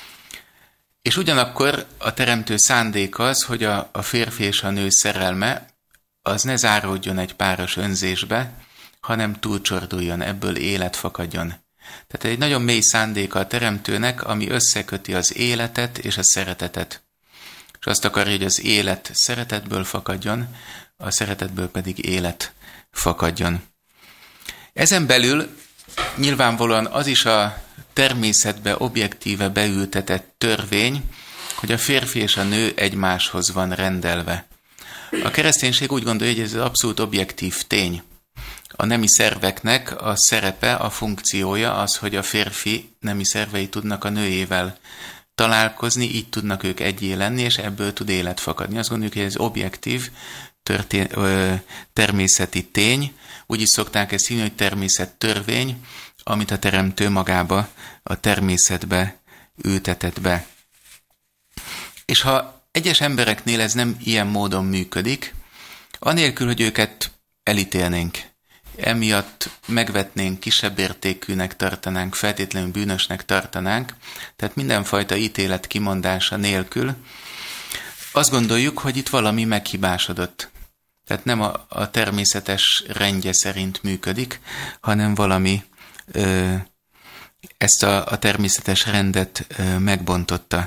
És ugyanakkor a teremtő szándék az, hogy a, a férfi és a nő szerelme az ne záródjon egy páros önzésbe, hanem túlcsorduljon, ebből élet fakadjon. Tehát egy nagyon mély szándéka a teremtőnek, ami összeköti az életet és a szeretetet. És azt akarja, hogy az élet szeretetből fakadjon, a szeretetből pedig élet fakadjon. Ezen belül nyilvánvalóan az is a természetbe objektíve beültetett törvény, hogy a férfi és a nő egymáshoz van rendelve. A kereszténység úgy gondolja, hogy ez abszolút objektív tény. A nemi szerveknek a szerepe, a funkciója az, hogy a férfi nemi szervei tudnak a nőjével találkozni, így tudnak ők egyé lenni, és ebből tud élet fakadni. Azt gondoljuk, hogy ez objektív, történ- ö, természeti tény. Úgy is szokták ezt hívni, hogy természettörvény, amit a teremtő magába, a természetbe ültetett be. És ha egyes embereknél ez nem ilyen módon működik, anélkül, hogy őket elítélnénk, emiatt megvetnénk, kisebb értékűnek tartanánk, feltétlenül bűnösnek tartanánk, tehát mindenfajta ítélet kimondása nélkül, azt gondoljuk, hogy itt valami meghibásodott. Tehát nem a, a természetes rendje szerint működik, hanem valami ö, ezt a, a természetes rendet megbontotta.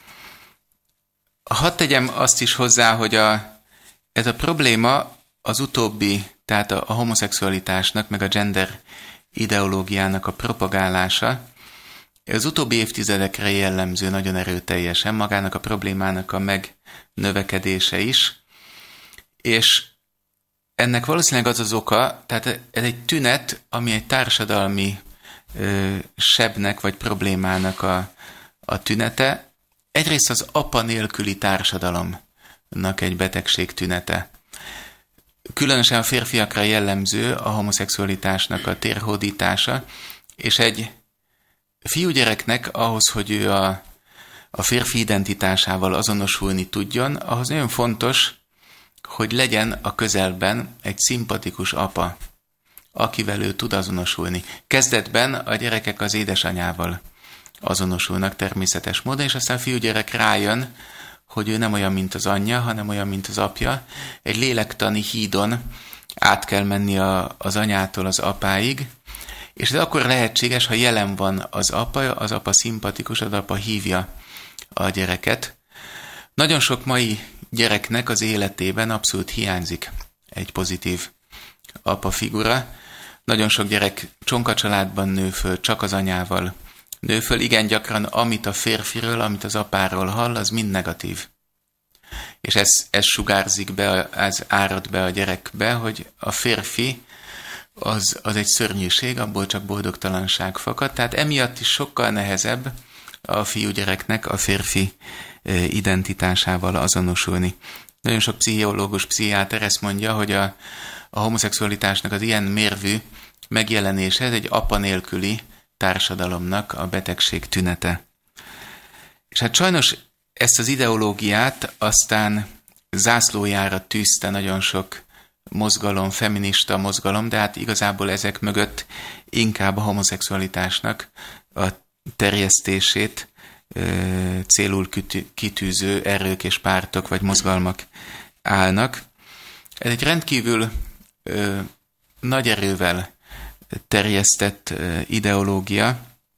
Hadd tegyem azt is hozzá, hogy a, ez a probléma az utóbbi, tehát a, a homoszexualitásnak, meg a gender ideológiának a propagálása, az utóbbi évtizedekre jellemző nagyon erőteljesen, magának a problémának a megnövekedése is, és ennek valószínűleg az az oka, tehát ez egy tünet, ami egy társadalmi ö, sebnek vagy problémának a, a tünete. Egyrészt az apa nélküli társadalomnak egy betegség tünete. Különösen a férfiakra jellemző a homoszexualitásnak a térhódítása, és egy fiúgyereknek ahhoz, hogy ő a, a férfi identitásával azonosulni tudjon, ahhoz nagyon fontos, hogy legyen a közelben egy szimpatikus apa, akivel ő tud azonosulni. Kezdetben a gyerekek az édesanyával azonosulnak természetes módon, és aztán a fiúgyerek rájön, hogy ő nem olyan, mint az anyja, hanem olyan, mint az apja. Egy lélektani hídon át kell menni a, az anyától az apáig, és ez akkor lehetséges, ha jelen van az apa, az apa szimpatikus, az apa hívja a gyereket. Nagyon sok mai gyereknek az életében abszolút hiányzik egy pozitív apa figura. Nagyon sok gyerek csonka családban nő föl, csak az anyával nő föl. Igen gyakran, amit a férfiről, amit az apáról hall, az mind negatív. És ez, ez sugárzik be, ez árad be a gyerekbe, hogy a férfi az, az egy szörnyűség, abból csak boldogtalanság fakad. Tehát emiatt is sokkal nehezebb a fiúgyereknek a férfi identitásával azonosulni. Nagyon sok pszichológus, pszichiáter ezt mondja, hogy a, a homoszexualitásnak az ilyen mérvű megjelenése egy apa nélküli társadalomnak a betegség tünete. És hát sajnos ezt az ideológiát aztán zászlójára tűzte nagyon sok mozgalom, feminista mozgalom, de hát igazából ezek mögött inkább a homoszexualitásnak a terjesztését célul kitűző erők és pártok vagy mozgalmak állnak. Ez egy rendkívül ö, nagy erővel terjesztett ö, ideológia.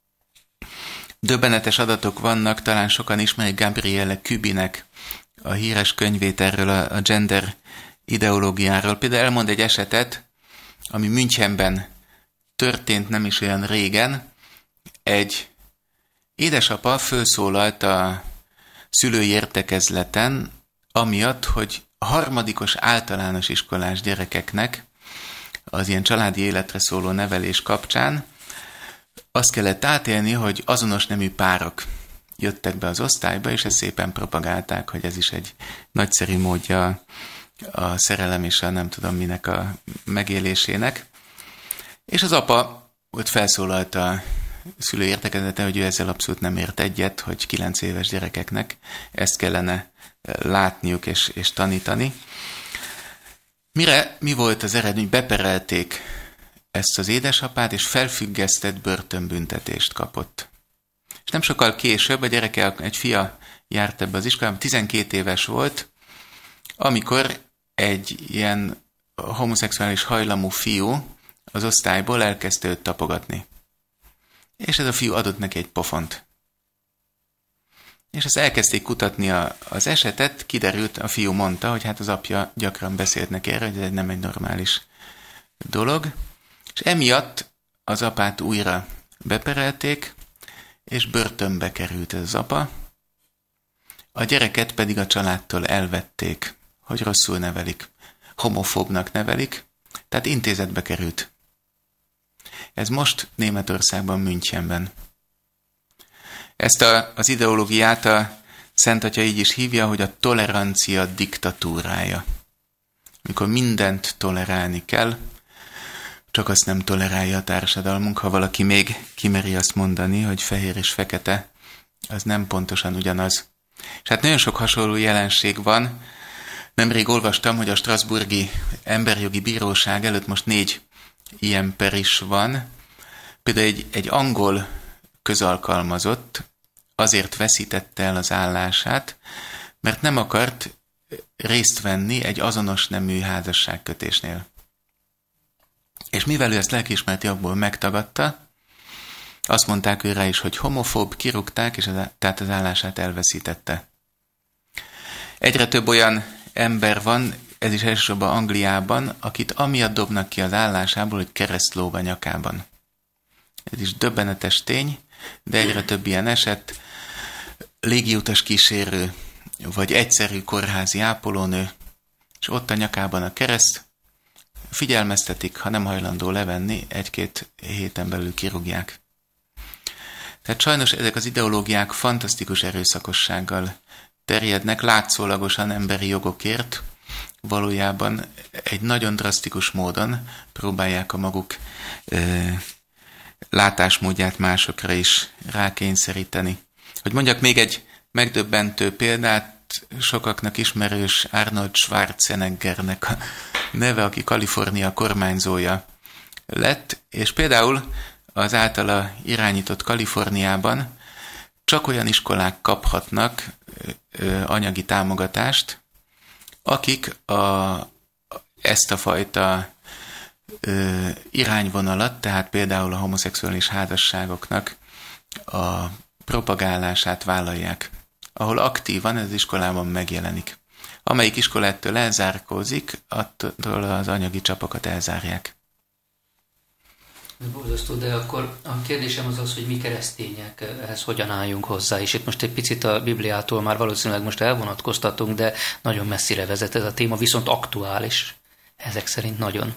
Döbbenetes adatok vannak, talán sokan ismerik Gabriele Kübinek a híres könyvét erről a, a gender ideológiáról. Például elmond egy esetet, ami Münchenben történt nem is olyan régen. Egy édesapa felszólalt a szülői értekezleten, amiatt, hogy a harmadikos általános iskolás gyerekeknek az ilyen családi életre szóló nevelés kapcsán azt kellett átélni, hogy azonos nemű párok jöttek be az osztályba, és ezt szépen propagálták, hogy ez is egy nagyszerű módja a szerelem és a nem tudom minek a megélésének. És az apa ott felszólalt a szülő értekezete, hogy ő ezzel abszolút nem ért egyet, hogy kilenc éves gyerekeknek ezt kellene látniuk és, és tanítani. Mire mi volt az eredmény? Beperelték ezt az édesapát, és felfüggesztett börtönbüntetést kapott. És nem sokkal később a gyereke, egy fia járt ebbe az iskolában, tizenkét éves volt, amikor egy ilyen homoszexuális hajlamú fiú az osztályból elkezdte őt tapogatni. És ez a fiú adott neki egy pofont. És azt elkezdték kutatni a, az esetet, kiderült, a fiú mondta, hogy hát az apja gyakran beszélt neki erre, hogy ez nem egy normális dolog. És emiatt az apát újra beperelték, és börtönbe került ez az apa. A gyereket pedig a családtól elvették, hogy rosszul nevelik, homofóbnak nevelik, tehát intézetbe került. Ez most Németországban, Münchenben. Ezt a, az ideológiát a Szent Atya így is hívja, hogy a tolerancia diktatúrája. Amikor mindent tolerálni kell, csak azt nem tolerálja a társadalmunk, ha valaki még kimeri azt mondani, hogy fehér és fekete, az nem pontosan ugyanaz. És hát nagyon sok hasonló jelenség van. Nemrég olvastam, hogy a Strasbourgi Emberjogi Bíróság előtt most négy ilyen per is van. Például egy, egy angol közalkalmazott azért veszítette el az állását, mert nem akart részt venni egy azonos nemű házasságkötésnél. És mivel ő ezt lelkiismereti okból megtagadta, Azt mondták őre is, hogy homofób, kirúgták, és az, tehát az állását elveszítette. Egyre több olyan ember van, ez is elsősorban Angliában, akit amiatt dobnak ki az állásából, hogy kereszt lóg a nyakában. Ez is döbbenetes tény, de egyre több ilyen eset. Légiutas kísérő, vagy egyszerű kórházi ápolónő, és ott a nyakában a kereszt, figyelmeztetik, ha nem hajlandó levenni, egy-két héten belül kirúgják. Tehát sajnos ezek az ideológiák fantasztikus erőszakossággal terjednek, látszólagosan emberi jogokért, valójában egy nagyon drasztikus módon próbálják a maguk ö, látásmódját másokra is rákényszeríteni. Hogy mondjak még egy megdöbbentő példát, sokaknak ismerős Arnold Schwarzeneggernek a neve, aki Kalifornia kormányzója lett, és például az általa irányított Kaliforniában csak olyan iskolák kaphatnak ö, anyagi támogatást, akik a, ezt a fajta ö, irányvonalat, tehát például a homoszexuális házasságoknak a propagálását vállalják, ahol aktívan ez iskolában megjelenik. Amelyik iskola ettől elzárkózik, attól az anyagi csapokat elzárják. Ez borzasztó, de akkor a kérdésem az az, hogy mi keresztények ehhez hogyan álljunk hozzá, és itt most egy picit a Bibliától már valószínűleg most elvonatkoztatunk, de nagyon messzire vezet ez a téma, viszont aktuális. Ezek szerint nagyon.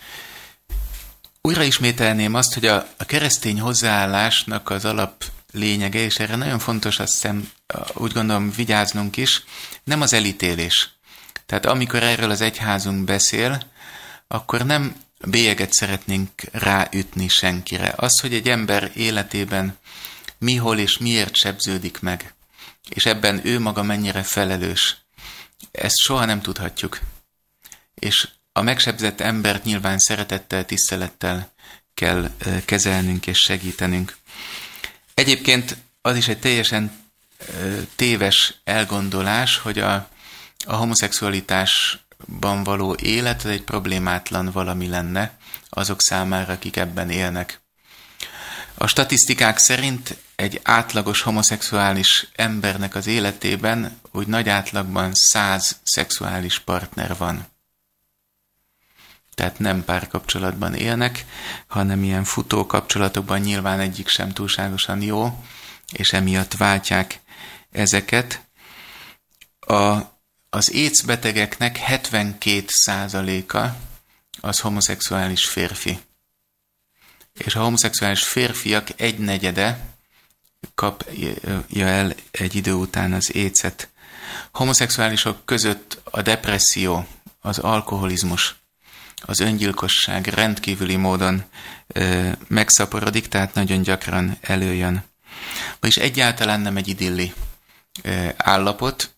Újra ismételném azt, hogy a, a keresztény hozzáállásnak az alap lényege, és erre nagyon fontos, azt hiszem, úgy gondolom vigyáznunk is, nem az elítélés. Tehát amikor erről az egyházunk beszél, akkor nem bélyeget szeretnénk ráütni senkire. Az, hogy egy ember életében mi, hol és miért sebződik meg, és ebben ő maga mennyire felelős, ezt soha nem tudhatjuk. És a megsebzett embert nyilván szeretettel, tisztelettel kell kezelnünk és segítenünk. Egyébként az is egy teljesen téves elgondolás, hogy a, a homoszexualitásban való élet az egy problémátlan valami lenne azok számára, akik ebben élnek. A statisztikák szerint egy átlagos homoszexuális embernek az életében úgy nagy átlagban száz szexuális partner van. Tehát nem párkapcsolatban élnek, hanem ilyen futó kapcsolatokban, nyilván egyik sem túlságosan jó, és emiatt váltják ezeket. A, az AIDS betegeknek hetvenkét százaléka az homoszexuális férfi. És a homoszexuális férfiak egynegyede kapja el egy idő után az AIDS-et. Homoszexuálisok között a depresszió, az alkoholizmus, az öngyilkosság rendkívüli módon ö, megszaporodik, tehát nagyon gyakran előjön. Vagyis egyáltalán nem egy idilli ö, állapot.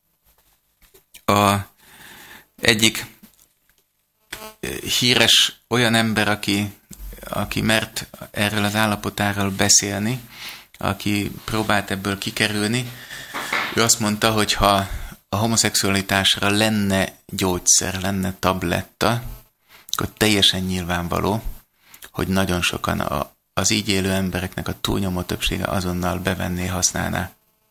A egyik ö, híres olyan ember, aki, aki mert erről az állapotáról beszélni, aki próbált ebből kikerülni, ő azt mondta, hogy ha a homoszexualitásra lenne gyógyszer, lenne tabletta, akkor teljesen nyilvánvaló, hogy nagyon sokan a, az így élő embereknek a túlnyomó többsége azonnal bevenné, használná.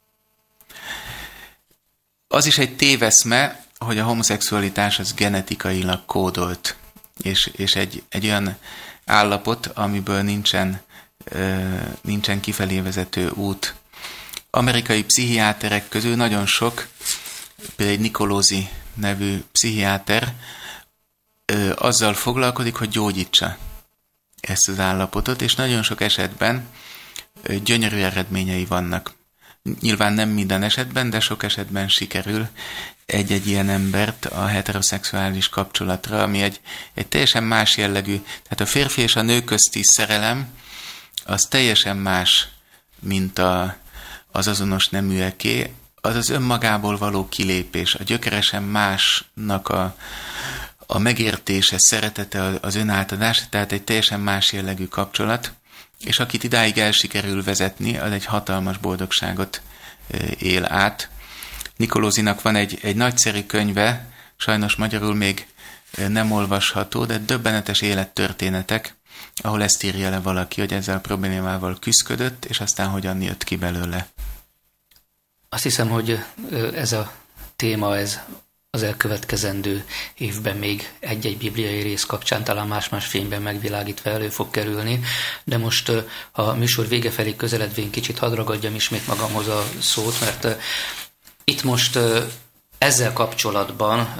Az is egy téveszme, hogy a homoszexualitás az genetikailag kódolt, és, és egy, egy olyan állapot, amiből nincsen, ö, nincsen kifelé vezető út. Amerikai pszichiáterek közül nagyon sok, például egy Nicolosi nevű pszichiáter, azzal foglalkozik, hogy gyógyítsa ezt az állapotot, és nagyon sok esetben gyönyörű eredményei vannak. Nyilván nem minden esetben, de sok esetben sikerül egy-egy ilyen embert a heteroszexuális kapcsolatra, ami egy, egy teljesen más jellegű, tehát a férfi és a nő közti szerelem az teljesen más, mint a, az azonos neműeké, az az önmagából való kilépés, a gyökeresen másnak a a megértése, szeretete, az önátadás, tehát egy teljesen más jellegű kapcsolat, és akit idáig el sikerül vezetni, az egy hatalmas boldogságot él át. Nicolosinak van egy, egy nagyszerű könyve, sajnos magyarul még nem olvasható, de döbbenetes élettörténetek ahol ezt írja le valaki, hogy ezzel a problémával küszködött, és aztán hogyan jött ki belőle. Azt hiszem, hogy ez a téma, ez az elkövetkezendő évben még egy-egy bibliai rész kapcsán talán más-más fényben megvilágítva elő fog kerülni, de most a műsor vége felé közeledvén kicsit hadd ragadjam ismét magamhoz a szót, mert itt most ezzel kapcsolatban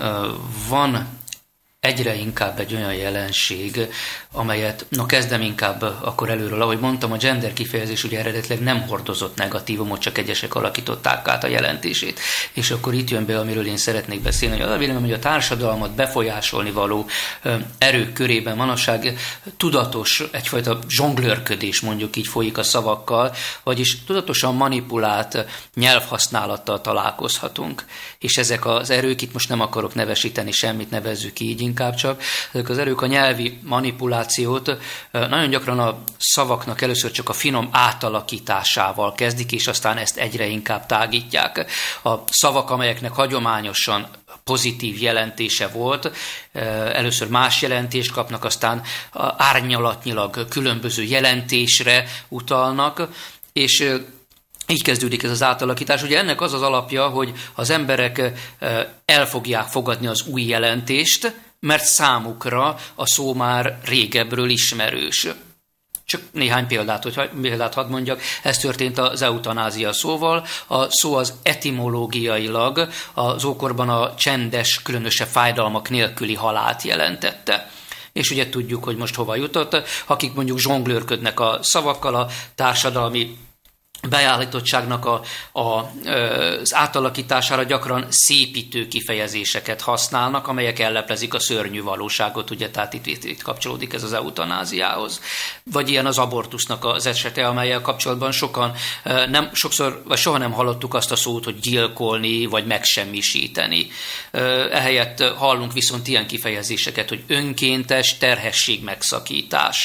van egyre inkább egy olyan jelenség, amelyet, na kezdem inkább akkor előről, ahogy mondtam, a gender kifejezés ugye eredetileg nem hordozott negatívumot, csak egyesek alakították át a jelentését. És akkor itt jön be, amiről én szeretnék beszélni, hogy az a véleményem, hogy a társadalmat befolyásolni való erők körében manapság tudatos, egyfajta zsonglőrködés mondjuk így folyik a szavakkal, vagyis tudatosan manipulált nyelvhasználattal találkozhatunk. És ezek az erők, itt most nem akarok nevesíteni semmit, nevezzük így inkább csak, ezek az erők a nyelvi manipulációt nagyon gyakran a szavaknak először csak a finom átalakításával kezdik, és aztán ezt egyre inkább tágítják. A szavak, amelyeknek hagyományosan pozitív jelentése volt, először más jelentést kapnak, aztán árnyalatnyilag különböző jelentésre utalnak, és így kezdődik ez az átalakítás. Ugye ennek az az alapja, hogy az emberek el fogják fogadni az új jelentést, mert számukra a szó már régebbről ismerős. Csak néhány példát, hogy példát hadd mondjak, ez történt az eutanázia szóval. A szó az etimológiailag az ókorban a csendes, különösebb fájdalmak nélküli halált jelentette. És ugye tudjuk, hogy most hova jutott, akik mondjuk zsonglőrködnek a szavakkal, a társadalmi beállítottságnak a, a, az átalakítására gyakran szépítő kifejezéseket használnak, amelyek elleplezik a szörnyű valóságot, ugye, tehát itt, itt, itt kapcsolódik ez az eutanáziához. Vagy ilyen az abortusznak az esete, amellyel kapcsolatban sokan nem, sokszor, vagy soha nem hallottuk azt a szót, hogy gyilkolni, vagy megsemmisíteni. Ehelyett hallunk viszont ilyen kifejezéseket, hogy önkéntes terhesség megszakítás,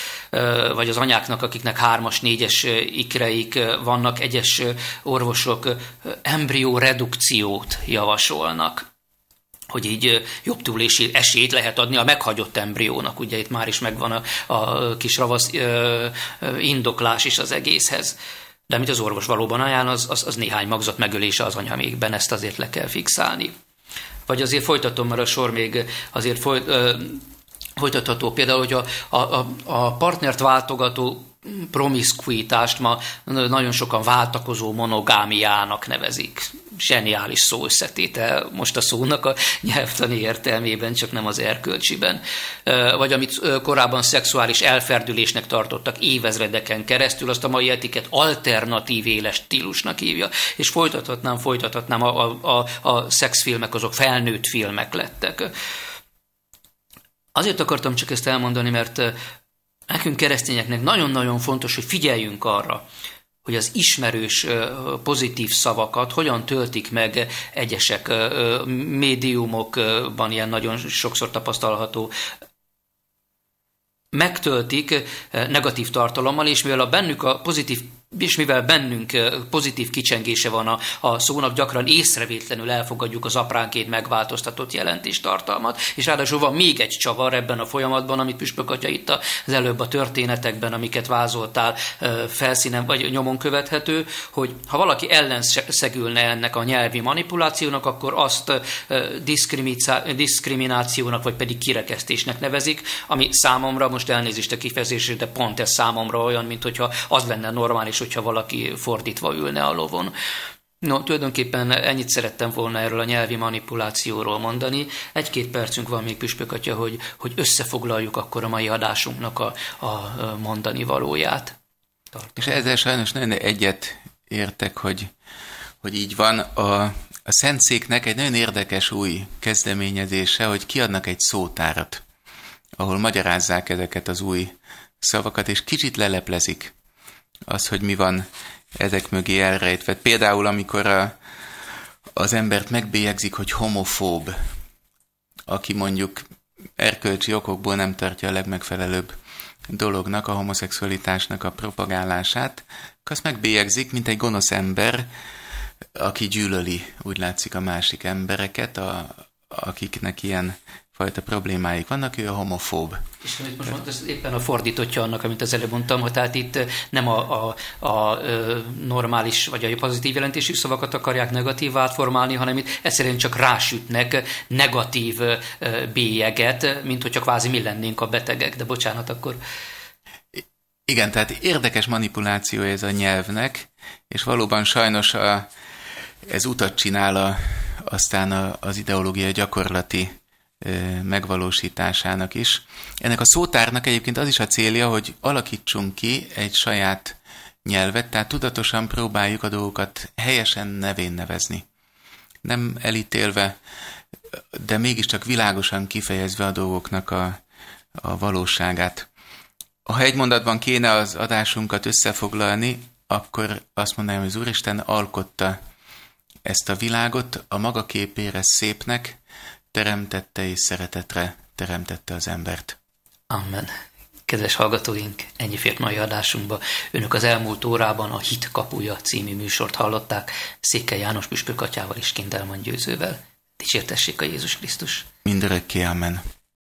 vagy az anyáknak, akiknek hármas, négyes ikreik vannak, egyes orvosok embrió redukciót javasolnak, hogy így jobb túlélési esélyt lehet adni a meghagyott embriónak. Ugye itt már is megvan a, a kis ravasz ö, ö, indoklás is az egészhez. De amit az orvos valóban ajánl, az, az, az néhány magzat megölése az anyamékben, ezt azért le kell fixálni. Vagy azért folytatom, mert a sor még azért folyt, ö, folytatható. Például, hogy a, a, a partnert váltogató promiszkuitást ma nagyon sokan váltakozó monogámiának nevezik. Zseniális szó összetétel most a szónak a nyelvtani értelmében, csak nem az erkölcsiben. Vagy amit korábban szexuális elferdülésnek tartottak évezredeken keresztül, azt a mai etiket alternatív éles stílusnak hívja. És folytathatnám, folytathatnám, a, a, a, a szexfilmek azok felnőtt filmek lettek. Azért akartam csak ezt elmondani, mert nekünk keresztényeknek nagyon-nagyon fontos, hogy figyeljünk arra, hogy az ismerős pozitív szavakat hogyan töltik meg egyesek médiumokban, ilyen nagyon sokszor tapasztalható, megtöltik negatív tartalommal, és mivel a bennük a pozitív és mivel bennünk pozitív kicsengése van a, a szónak, gyakran észrevétlenül elfogadjuk az apránként megváltoztatott jelentéstartalmat, és ráadásul van még egy csavar ebben a folyamatban, amit Püspök atya itt az előbb a történetekben, amiket vázoltál, felszínen vagy nyomon követhető, hogy ha valaki ellenszegülne ennek a nyelvi manipulációnak, akkor azt diszkriminációnak, vagy pedig kirekesztésnek nevezik, ami számomra, most elnézést a kifejezésre, de pont ez számomra olyan, mint hogyha az lenne normális, hogyha valaki fordítva ülne a lovon. No, tulajdonképpen ennyit szerettem volna erről a nyelvi manipulációról mondani. Egy-két percünk van még, Püspök atya, hogy, hogy összefoglaljuk akkor a mai adásunknak a, a mondani valóját. Tartom. És ezzel sajnos nagyon egyet értek, hogy, hogy így van. A, a Szentszéknek egy nagyon érdekes új kezdeményezése, hogy kiadnak egy szótárat, ahol magyarázzák ezeket az új szavakat, és kicsit leleplezik az, hogy mi van ezek mögé elrejtve. Például, amikor a, az embert megbélyegzik, hogy homofób, aki mondjuk erkölcsi okokból nem tartja a legmegfelelőbb dolognak, a homoszexualitásnak a propagálását, azt megbélyegzik, mint egy gonosz ember, aki gyűlöli, úgy látszik, a másik embereket, a, akiknek ilyen fajta problémáik vannak, ő a homofób. És amit most mondtam, ez éppen a fordítottja annak, amit az előbb mondtam, hogy tehát itt nem a, a, a normális vagy a pozitív jelentésű szavakat akarják negatívvá átformálni, hanem itt egyszerűen csak rásütnek negatív bélyeget, mint hogyha kvázi mi lennénk a betegek, de bocsánat, akkor... Igen, tehát érdekes manipuláció ez a nyelvnek, és valóban sajnos a, ez utat csinál a, aztán a, az ideológia gyakorlati megvalósításának is. Ennek a szótárnak egyébként az is a célja, hogy alakítsunk ki egy saját nyelvet, tehát tudatosan próbáljuk a dolgokat helyesen nevén nevezni. Nem elítélve, de mégiscsak világosan kifejezve a dolgoknak a, a valóságát. Ha egy mondatban kéne az adásunkat összefoglalni, akkor azt mondanám, hogy az Úristen alkotta ezt a világot, a maga képére szépnek, teremtette és szeretetre teremtette az embert. Amen. Kedves hallgatóink, ennyi fért mai adásunkba. Önök az elmúlt órában a Hit kapuja című műsort hallották Székely János püspök atyával és Kindelman Győzővel. Dicsértessék a Jézus Krisztus! Mindörökké, amen.